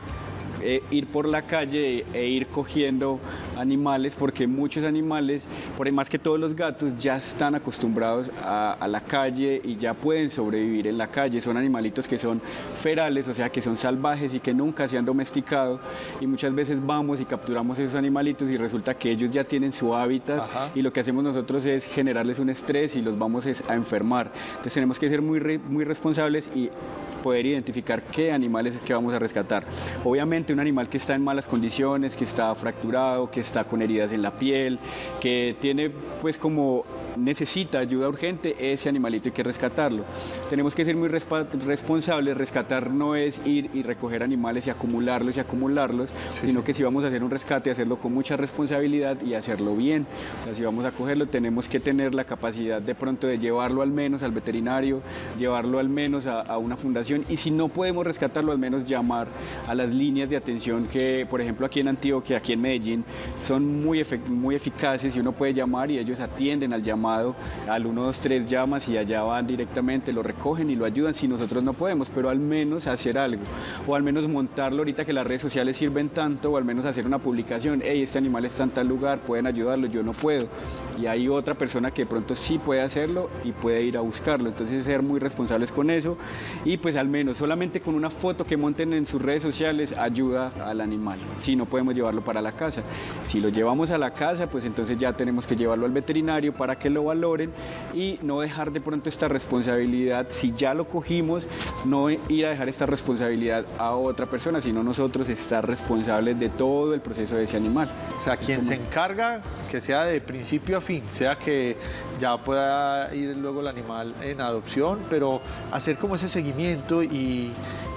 por la calle e ir cogiendo animales, porque muchos animales, por más que todos los gatos, ya están acostumbrados a la calle y ya pueden sobrevivir en la calle. Son animalitos que son ferales, o sea que son salvajes y que nunca se han domesticado, y muchas veces vamos y capturamos esos animalitos y resulta que ellos ya tienen su hábitat y lo que hacemos nosotros es generarles un estrés y los vamos a enfermar. Entonces tenemos que ser muy responsables y poder identificar qué animales es que vamos a rescatar. Obviamente un animal que está en malas condiciones, que está fracturado, que está con heridas en la piel, que tiene pues como necesita ayuda urgente, ese animalito hay que rescatarlo. Tenemos que ser muy responsables. Rescatar no es ir y recoger animales y acumularlos, sino que si vamos a hacer un rescate, hacerlo con mucha responsabilidad y hacerlo bien. O sea, si vamos a cogerlo, tenemos que tener la capacidad de pronto de llevarlo al menos al veterinario, llevarlo al menos a una fundación, y si no podemos rescatarlo, al menos llamar a las líneas de atención que, por ejemplo, aquí en Antioquia, aquí en Medellín, son muy eficaces, y uno puede llamar y ellos atienden al llamado, al 123 llamas y allá van directamente, lo recogen y lo ayudan si nosotros no podemos, pero al menos hacer algo, o al menos montarlo ahorita que las redes sociales sirven tanto, o al menos hacer una publicación: hey, este animal está en tal lugar, pueden ayudarlo, yo no puedo, y hay otra persona que de pronto sí puede hacerlo y puede ir a buscarlo. Entonces ser muy responsables con eso, y pues al menos solamente con una foto que monten en sus redes sociales ayuda al animal, si no podemos llevarlo para la casa. Si lo llevamos a la casa, pues entonces ya tenemos que llevarlo al veterinario para que lo valoren, y no dejar de pronto esta responsabilidad, si ya lo cogimos, no ir a dejar esta responsabilidad a otra persona, sino nosotros estar responsables de todo el proceso de ese animal. O sea, quien se encarga, que sea de principio a fin, sea que ya pueda ir luego el animal en adopción, pero hacer como ese seguimiento y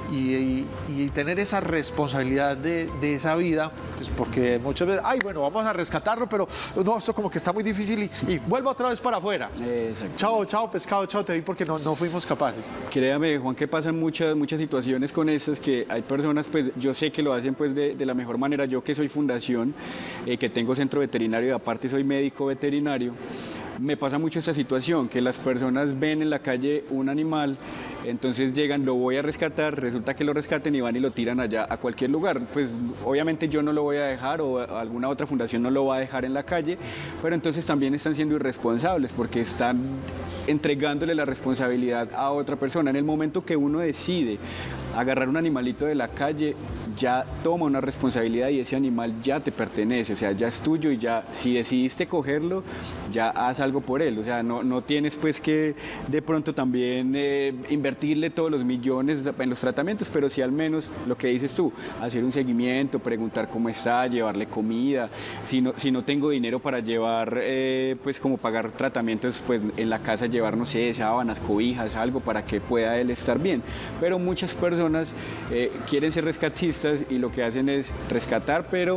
tener esa responsabilidad de esa vida, pues porque muchas veces, ay, bueno, vamos a rescatarlo, pero no, esto como que está muy difícil y vuelvo otra vez para afuera. Chao, pescado, chao, te vi porque no fuimos capaces. Créame, Juan, que pasan muchas situaciones con eso, que hay personas, pues yo sé que lo hacen pues de la mejor manera. Yo que soy fundación, que tengo centro veterinario y aparte soy médico veterinario, me pasa mucho esta situación, que las personas ven en la calle un animal, entonces llegan, lo voy a rescatar, resulta que lo rescaten y van y lo tiran allá a cualquier lugar. Pues obviamente yo no lo voy a dejar, o alguna otra fundación no lo va a dejar en la calle, pero entonces también están siendo irresponsables porque están entregándole la responsabilidad a otra persona. En el momento que uno decide agarrar un animalito de la calle, ya toma una responsabilidad y ese animal ya te pertenece, o sea, ya es tuyo, y ya si decidiste cogerlo, ya haz algo por él. O sea, no tienes pues que de pronto también invertirle todos los millones en los tratamientos, pero sí al menos lo que dices tú, hacer un seguimiento, preguntar cómo está, llevarle comida. Si no tengo dinero para llevar, pues como pagar tratamientos, pues en la casa llevar, no sé, sábanas, cobijas, algo para que pueda él estar bien. Pero muchas personas quieren ser rescatistas y lo que hacen es rescatar, pero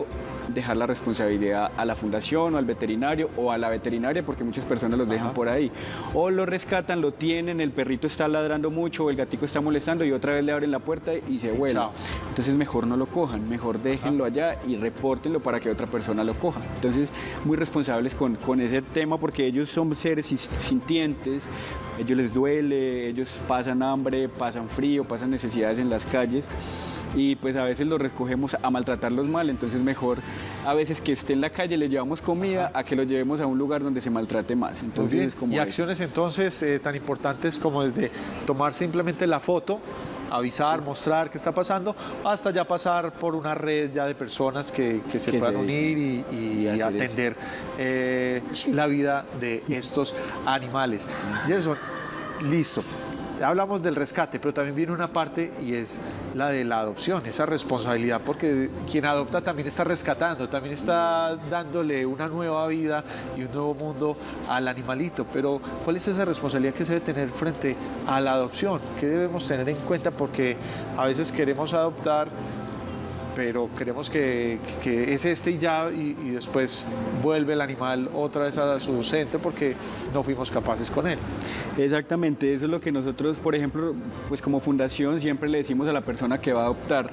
dejar la responsabilidad a la fundación o al veterinario o a la veterinaria, porque muchas personas los dejan por ahí. O lo rescatan, lo tienen, el perrito está ladrando mucho o el gatico está molestando y otra vez le abren la puerta y se vuelve. Entonces mejor no lo cojan, mejor déjenlo allá y repórtenlo para que otra persona lo coja. Entonces muy responsables con ese tema, porque ellos son seres sintientes, ellos les duele, ellos pasan hambre, pasan frío, pasan necesidades en las calles y pues a veces los recogemos a maltratarlos mal, entonces mejor a veces que esté en la calle le llevamos comida a que lo llevemos a un lugar donde se maltrate más. Entonces, es como y acciones entonces tan importantes como desde tomar simplemente la foto, avisar, mostrar qué está pasando, hasta ya pasar por una red ya de personas que se puedan unir y atender la vida de estos animales. Gerson, listo. Hablamos del rescate, pero también viene una parte y es la de la adopción, esa responsabilidad, porque quien adopta también está rescatando, también está dándole una nueva vida y un nuevo mundo al animalito. Pero ¿cuál es esa responsabilidad que se debe tener frente a la adopción? ¿Qué debemos tener en cuenta? Porque a veces queremos adoptar, pero queremos que es este y ya, y después vuelve el animal otra vez a su centro porque no fuimos capaces con él. Exactamente, eso es lo que nosotros, por ejemplo, pues como fundación siempre le decimos a la persona que va a adoptar,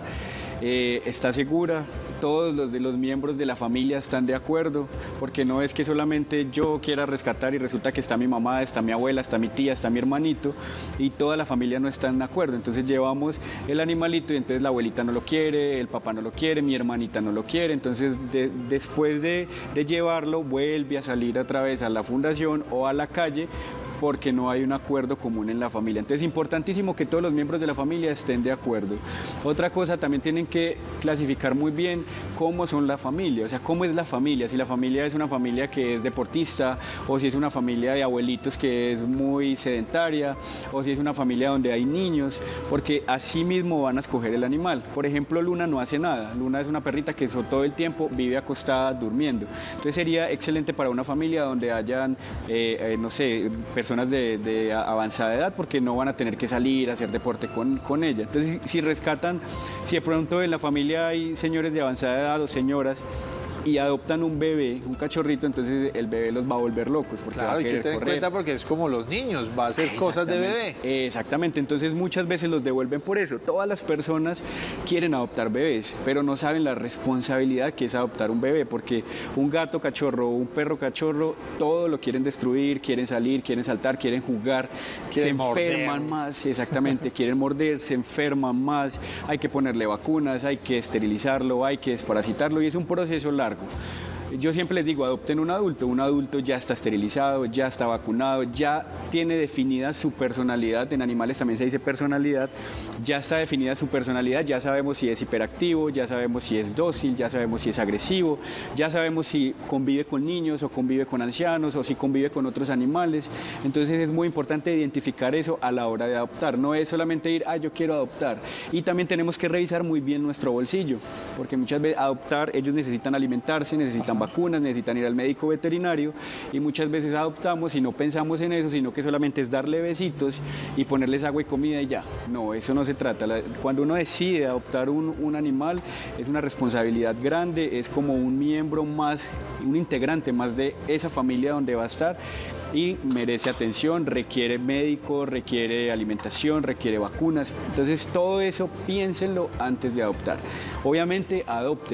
está segura, todos los miembros de la familia están de acuerdo, porque no es que solamente yo quiera rescatar y resulta que está mi mamá, está mi abuela, está mi tía, está mi hermanito y toda la familia no está de acuerdo. Entonces llevamos el animalito y entonces la abuelita no lo quiere, el papá no lo quiere, mi hermanita no lo quiere, entonces después de llevarlo vuelve a salir otra vez a la fundación o a la calle porque no hay un acuerdo común en la familia. Entonces es importantísimo que todos los miembros de la familia estén de acuerdo. Otra cosa, también tienen que clasificar muy bien cómo son la familia, o sea, cómo es la familia, si la familia es una familia que es deportista o si es una familia de abuelitos que es muy sedentaria o si es una familia donde hay niños, porque así mismo van a escoger el animal. Por ejemplo, Luna no hace nada, Luna es una perrita que todo el tiempo vive acostada durmiendo. Entonces sería excelente para una familia donde hayan, no sé, personas de avanzada edad, porque no van a tener que salir a hacer deporte con ella. Entonces, si rescatan, si de pronto en la familia hay señores de avanzada edad o señoras y adoptan un bebé, un cachorrito, entonces el bebé los va a volver locos. Porque claro, va a hay que tener en cuenta porque es como los niños, va a hacer cosas de bebé. Exactamente, entonces muchas veces los devuelven por eso. Todas las personas quieren adoptar bebés, pero no saben la responsabilidad que es adoptar un bebé, porque un gato cachorro o un perro cachorro, todo lo quieren destruir, quieren salir, quieren saltar, quieren jugar, se enferman más, exactamente, quieren morder, se enferman más, hay que ponerle vacunas, hay que esterilizarlo, hay que desparasitarlo y es un proceso largo. Yo siempre les digo, adopten un adulto ya está esterilizado, ya está vacunado, ya tiene definida su personalidad, en animales también se dice personalidad, ya está definida su personalidad, ya sabemos si es hiperactivo, ya sabemos si es dócil, ya sabemos si es agresivo, ya sabemos si convive con niños o convive con ancianos o si convive con otros animales. Entonces es muy importante identificar eso a la hora de adoptar, no es solamente ir, yo quiero adoptar. Y también tenemos que revisar muy bien nuestro bolsillo, porque muchas veces adoptar, ellos necesitan alimentarse, necesitan vacunas, necesitan ir al médico veterinario y muchas veces adoptamos y no pensamos en eso, sino que solamente es darle besitos y ponerles agua y comida y ya. No, eso no se trata. Cuando uno decide adoptar un animal es una responsabilidad grande, es como un miembro más, un integrante más de esa familia donde va a estar y merece atención, requiere médico, requiere alimentación, requiere vacunas. Entonces todo eso piénsenlo antes de adoptar. Obviamente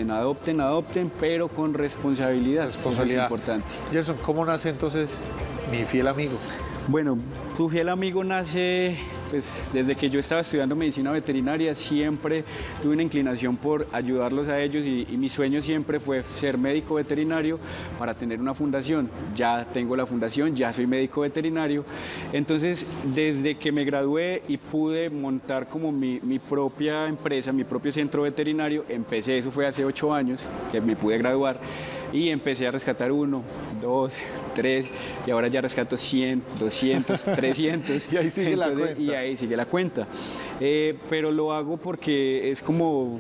adopten, pero con responsabilidad. Eso es importante. Gerson, ¿cómo nace entonces Mi Fiel Amigo? Bueno, Tu Fiel Amigo nace, pues desde que yo estaba estudiando medicina veterinaria, siempre tuve una inclinación por ayudarlos a ellos y mi sueño siempre fue ser médico veterinario para tener una fundación. Ya tengo la fundación, ya soy médico veterinario. Entonces, desde que me gradué y pude montar como mi propia empresa, mi propio centro veterinario, empecé, eso fue hace 8 años que me pude graduar. Y empecé a rescatar 1, 2, 3 y ahora ya rescato 100, 200, 300. Y ahí sigue la cuenta. Y ahí sigue la cuenta. Pero lo hago porque es como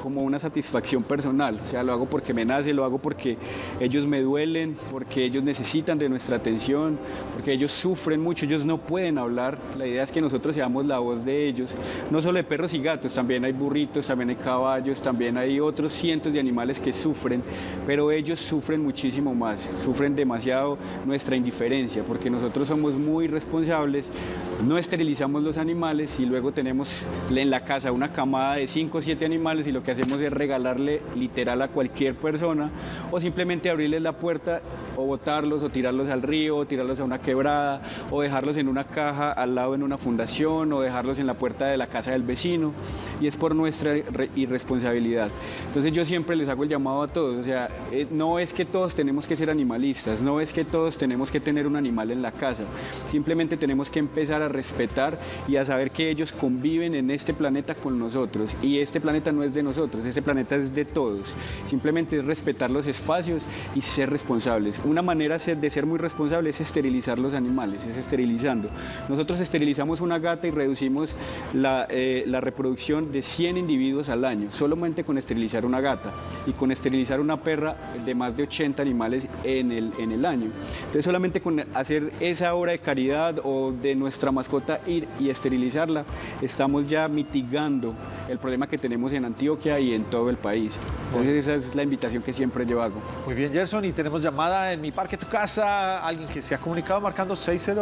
como una satisfacción personal, o sea, lo hago porque me nace, lo hago porque ellos me duelen, porque ellos necesitan de nuestra atención, porque ellos sufren mucho, ellos no pueden hablar. La idea es que nosotros seamos la voz de ellos, no solo de perros y gatos, también hay burritos, también hay caballos, también hay otros cientos de animales que sufren, pero ellos sufren muchísimo más, sufren demasiado nuestra indiferencia, porque nosotros somos muy responsables, no esterilizamos los animales y luego tenemos en la casa una camada de 5 o 7 animales y lo que hacemos es regalarle literal a cualquier persona o simplemente abrirles la puerta o botarlos o tirarlos al río, o tirarlos a una quebrada o dejarlos en una caja al lado en una fundación o dejarlos en la puerta de la casa del vecino, y es por nuestra irresponsabilidad. Entonces yo siempre les hago el llamado a todos, o sea, no es que todos tenemos que ser animalistas, no es que todos tenemos que tener un animal en la casa, simplemente tenemos que empezar a respetar y a saber que ellos conviven en este planeta con nosotros, y este planeta no es de nosotros, este planeta es de todos. Simplemente es respetar los espacios y ser responsables. Una manera de ser muy responsable es esterilizar los animales, es esterilizando. Nosotros esterilizamos una gata y reducimos la reproducción de 100 individuos al año, solamente con esterilizar una gata, y con esterilizar una perra de más de 80 animales en el año. Entonces solamente con hacer esa obra de caridad o de nuestra mascota ir y esterilizarla, estamos ya mitigando el problema que tenemos en Antioquia y en todo el país. Entonces esa es la invitación que siempre yo hago. Muy bien, Gerson, y tenemos llamada en Mi Parque Tu Casa, alguien que se ha comunicado marcando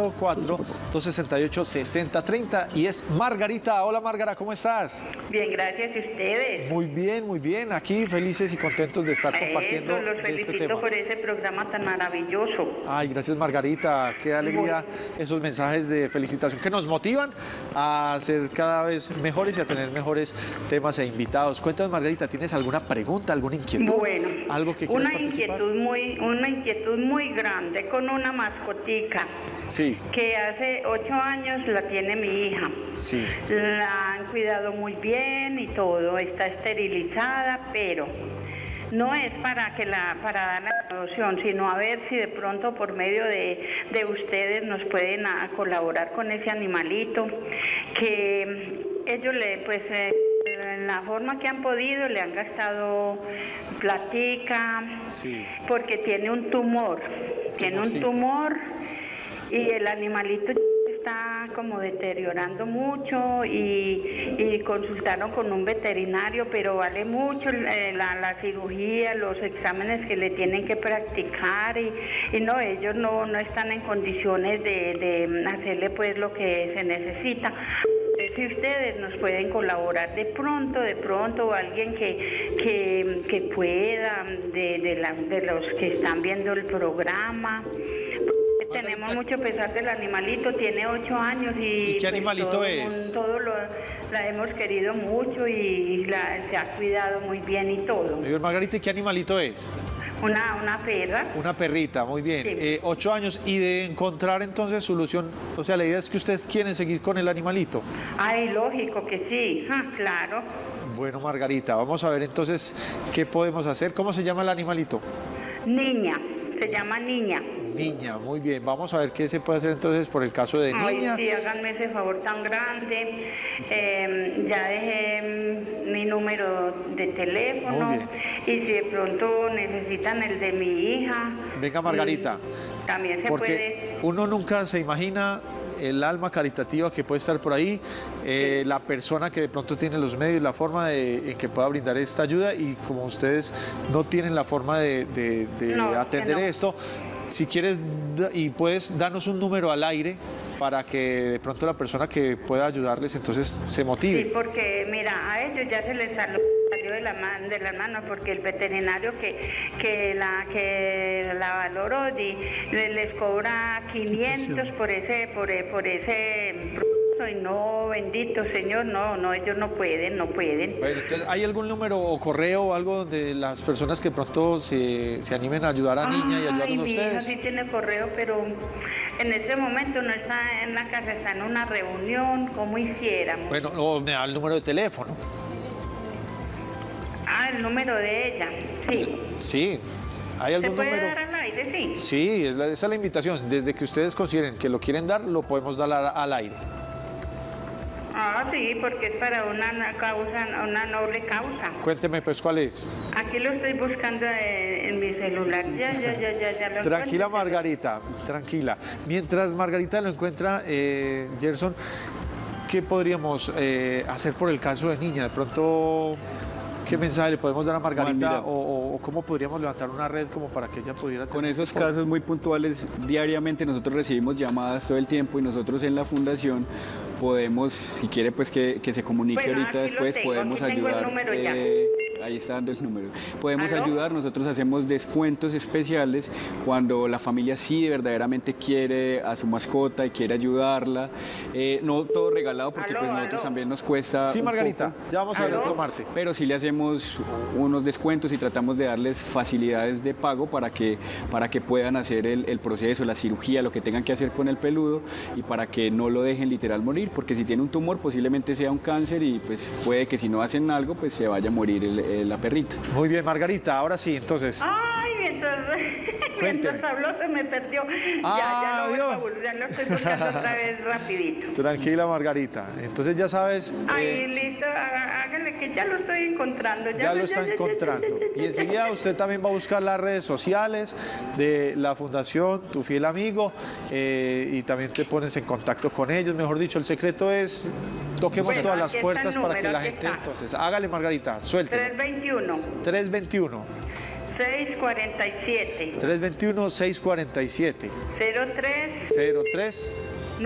604-268-6030, y es Margarita. Hola Margarita, ¿cómo estás? Bien, gracias. ¿Y ustedes? Muy bien, aquí felices y contentos de estar compartiendo los felicito este tema. por ese programa tan maravilloso. Ay, gracias Margarita, qué alegría esos mensajes de felicitación que nos motivan a ser cada vez mejores y a tener mejores temas e invitados. Cuéntanos Margarita, ¿tienes alguna pregunta, alguna inquietud? Bueno, ¿algo que quieras participar? Una inquietud muy grande con una mascotica. Sí. Que hace 8 años la tiene mi hija. Sí. La han cuidado muy bien y todo, está esterilizada, pero no es para dar la adopción, sino a ver si de pronto por medio de ustedes nos pueden colaborar con ese animalito, que ellos en la forma que han podido le han gastado platica, sí, porque tiene un tumor, y el animalito está como deteriorando mucho, y consultaron con un veterinario, pero vale mucho la cirugía, los exámenes que le tienen que practicar, y no, ellos no están en condiciones de hacerle pues lo que se necesita. Si ustedes nos pueden colaborar de pronto, o alguien que pueda, de los que están viendo el programa. Tenemos mucho pesar del animalito, tiene 8 años y qué animalito es? La hemos querido mucho y se ha cuidado muy bien y todo. Margarita, ¿y qué animalito es? Una perra. Una perrita, muy bien. Sí. 8 años, y de encontrar entonces solución, o sea, la idea es que ustedes quieren seguir con el animalito. Ay, lógico que sí, claro. Bueno, Margarita, vamos a ver entonces qué podemos hacer. ¿Cómo se llama el animalito? Niña, se llama Niña. Niña, muy bien. Vamos a ver qué se puede hacer entonces por el caso de Niña. Ay, sí, háganme ese favor tan grande. Ya dejé mi número de teléfono. Muy bien. Y si de pronto necesitan el de mi hija. Venga, Margarita. También se porque uno nunca se imagina el alma caritativa que puede estar por ahí, la persona que de pronto tiene los medios, la forma en que pueda brindar esta ayuda, y como ustedes no tienen la forma de atender esto, si quieres y puedes darnos un número al aire para que de pronto la persona que pueda ayudarles entonces se motive. Sí, porque mira, a ellos ya se les salió de las manos, porque el veterinario que la valoró les cobra 500 por ese y no, bendito Señor, no, ellos no pueden. Bueno, entonces, ¿hay algún número o correo o algo donde las personas que pronto se animen a ayudar a Niña y ayudarlos a ustedes? Mi hija sí tiene correo, pero en este momento no está en la casa, está en una reunión. ¿Cómo hiciéramos? Bueno, o me da el número de teléfono. El número de ella, sí. Sí. ¿Hay algún número? ¿Se puede dar al aire, sí? Sí, esa es la invitación. Desde que ustedes consideren que lo quieren dar, lo podemos dar al aire. Ah, sí, porque es para una causa, una noble causa. Cuénteme, pues, ¿cuál es? Aquí lo estoy buscando en mi celular. Ya lo Tranquila, encuentro. Margarita, tranquila. Mientras Margarita lo encuentra, Gerson, ¿qué podríamos hacer por el caso de niña? De pronto, ¿qué mensaje le podemos dar a Margarita Mira, o cómo podríamos levantar una red como para que ella pudiera tener... Con esos casos muy puntuales, diariamente nosotros recibimos llamadas todo el tiempo y nosotros en la fundación podemos, si quiere pues que se comunique Bueno, ahorita aquí lo después, tengo, podemos aquí tengo el ayudar. número ya. Ahí está dando el número. Podemos ¿Aló? ayudar, nosotros hacemos descuentos especiales cuando la familia sí verdaderamente quiere a su mascota y quiere ayudarla. No todo regalado porque pues nosotros también nos cuesta. Sí, un Margarita, poco. ya vamos a ver tomarte. Pero sí le hacemos unos descuentos y tratamos de darles facilidades de pago para que puedan hacer el proceso, la cirugía, lo que tengan que hacer con el peludo y para que no lo dejen literal morir, porque si tiene un tumor posiblemente sea un cáncer y pues puede que si no hacen algo pues se vaya a morir la perrita. Muy bien, Margarita, ahora sí, entonces... Ay, mientras habló se me perdió. Ya lo estoy buscando otra vez rapidito. Tranquila, Margarita. Entonces ya sabes... Ay, listo, hágale que ya lo estoy encontrando. Ya lo está encontrando. Y enseguida usted también va a buscar las redes sociales de la Fundación Tu Fiel Amigo y también te pones en contacto con ellos. Mejor dicho, el secreto es toquemos Bueno, todas las aquí está puertas el para que número, la aquí gente... está. Entonces, hágale, Margarita, suelte. 321. 647. 321-647. 03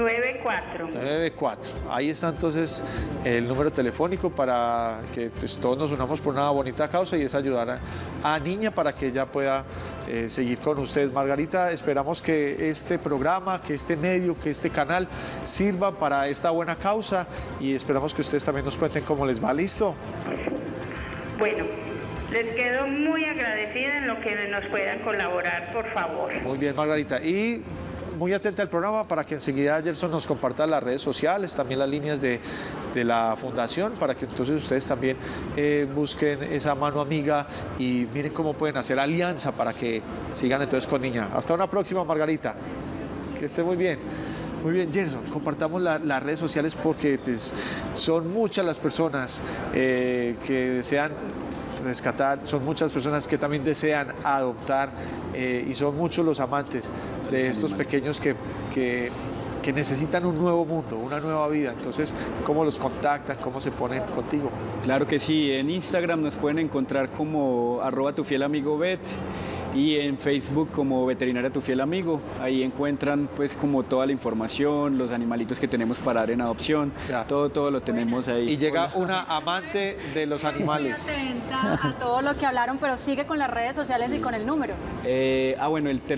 94. Ahí está entonces el número telefónico para que pues, todos nos unamos por una bonita causa y es ayudar a Niña para que ella pueda seguir con usted. Margarita, esperamos que este programa, que este medio, que este canal sirva para esta buena causa y esperamos que ustedes también nos cuenten cómo les va. ¿Listo? Bueno, les quedo muy agradecida en lo que nos puedan colaborar, por favor. Muy bien, Margarita. Y muy atenta al programa para que enseguida Gerson nos comparta las redes sociales, también las líneas de la fundación, para que entonces ustedes también busquen esa mano amiga y miren cómo pueden hacer alianza para que sigan entonces con Niña. Hasta una próxima, Margarita. Que esté muy bien. Muy bien, Gerson, compartamos las redes sociales porque pues, son muchas las personas que desean rescatar, son muchas personas que también desean adoptar y son muchos los amantes de estos pequeños que necesitan un nuevo mundo, una nueva vida. Entonces, ¿cómo los contactan? ¿Cómo se ponen contigo? Claro que sí, en Instagram nos pueden encontrar como @tufielamigo.vet y en Facebook como Veterinaria Tu Fiel Amigo. Ahí encuentran pues como toda la información, los animalitos que tenemos para dar en adopción, todo lo tenemos ahí. Y llega una amante de los animales. Muy atenta a todo lo que hablaron, pero sigue con las redes sociales y con el número. Bueno, el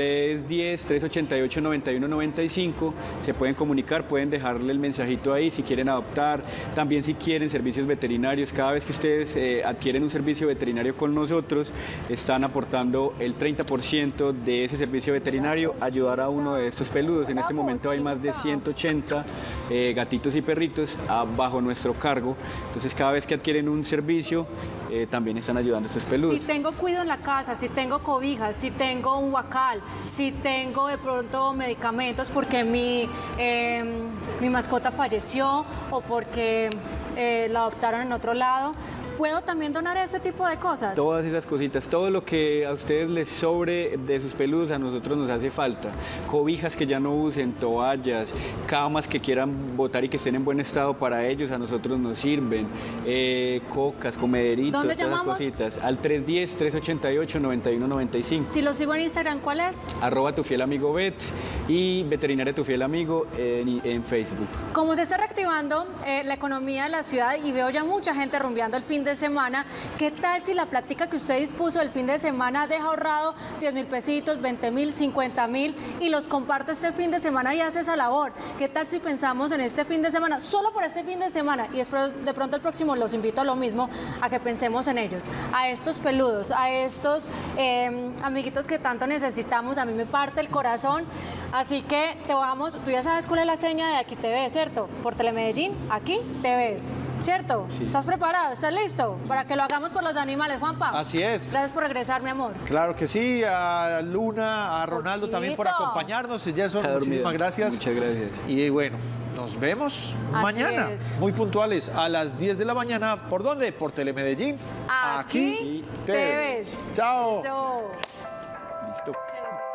310-388-9195, se pueden comunicar, pueden dejarle el mensajito ahí si quieren adoptar, también si quieren servicios veterinarios. Cada vez que ustedes adquieren un servicio veterinario con nosotros, están aportando el 30% de ese servicio veterinario a ayudar a uno de estos peludos. En este momento hay más de 180 gatitos y perritos bajo nuestro cargo. Entonces cada vez que adquieren un servicio, también están ayudando a estos peludos. Si tengo cuido en la casa, si tengo cobijas, si tengo un huacal, si tengo de pronto medicamentos porque mi mascota falleció o porque la adoptaron en otro lado, ¿puedo también donar ese tipo de cosas? Todas esas cositas, todo lo que a ustedes les sobre de sus peludos, a nosotros nos hace falta. Cobijas que ya no usen, toallas, camas que quieran botar y que estén en buen estado para ellos, a nosotros nos sirven. Cocas, comederitos, todas esas cositas. Al 310-388-9195. Si lo sigo en Instagram, ¿cuál es? @tufielamigo.vet y Veterinaria Tu Fiel Amigo en Facebook. Como se está reactivando la economía de la ciudad y veo ya mucha gente rumbeando el fin de semana, ¿qué tal si la plática que usted dispuso el fin de semana deja ahorrado 10.000 pesitos, 20.000, 50.000 y los comparte este fin de semana y hace esa labor? ¿Qué tal si pensamos en este fin de semana, solo por este fin de semana, y después de pronto el próximo los invito a lo mismo, a que pensemos en ellos, a estos peludos, a estos amiguitos que tanto necesitamos? A mí me parte el corazón, así que tú ya sabes cuál es la seña de Aquí te ves, ¿cierto? Por Telemedellín, aquí te ves. ¿cierto? Sí. ¿Estás preparado? ¿Estás listo? Para que lo hagamos por los animales, Juanpa. Así es. Gracias por regresar, mi amor. Claro que sí, a Luna, a Ronaldo también por acompañarnos. Gerson, muchísimas gracias. Muchas gracias. Y bueno, nos vemos Así mañana, es. muy puntuales, a las 10 de la mañana. ¿Por dónde? Por Telemedellín. Aquí te ves. Chao. Eso. Listo.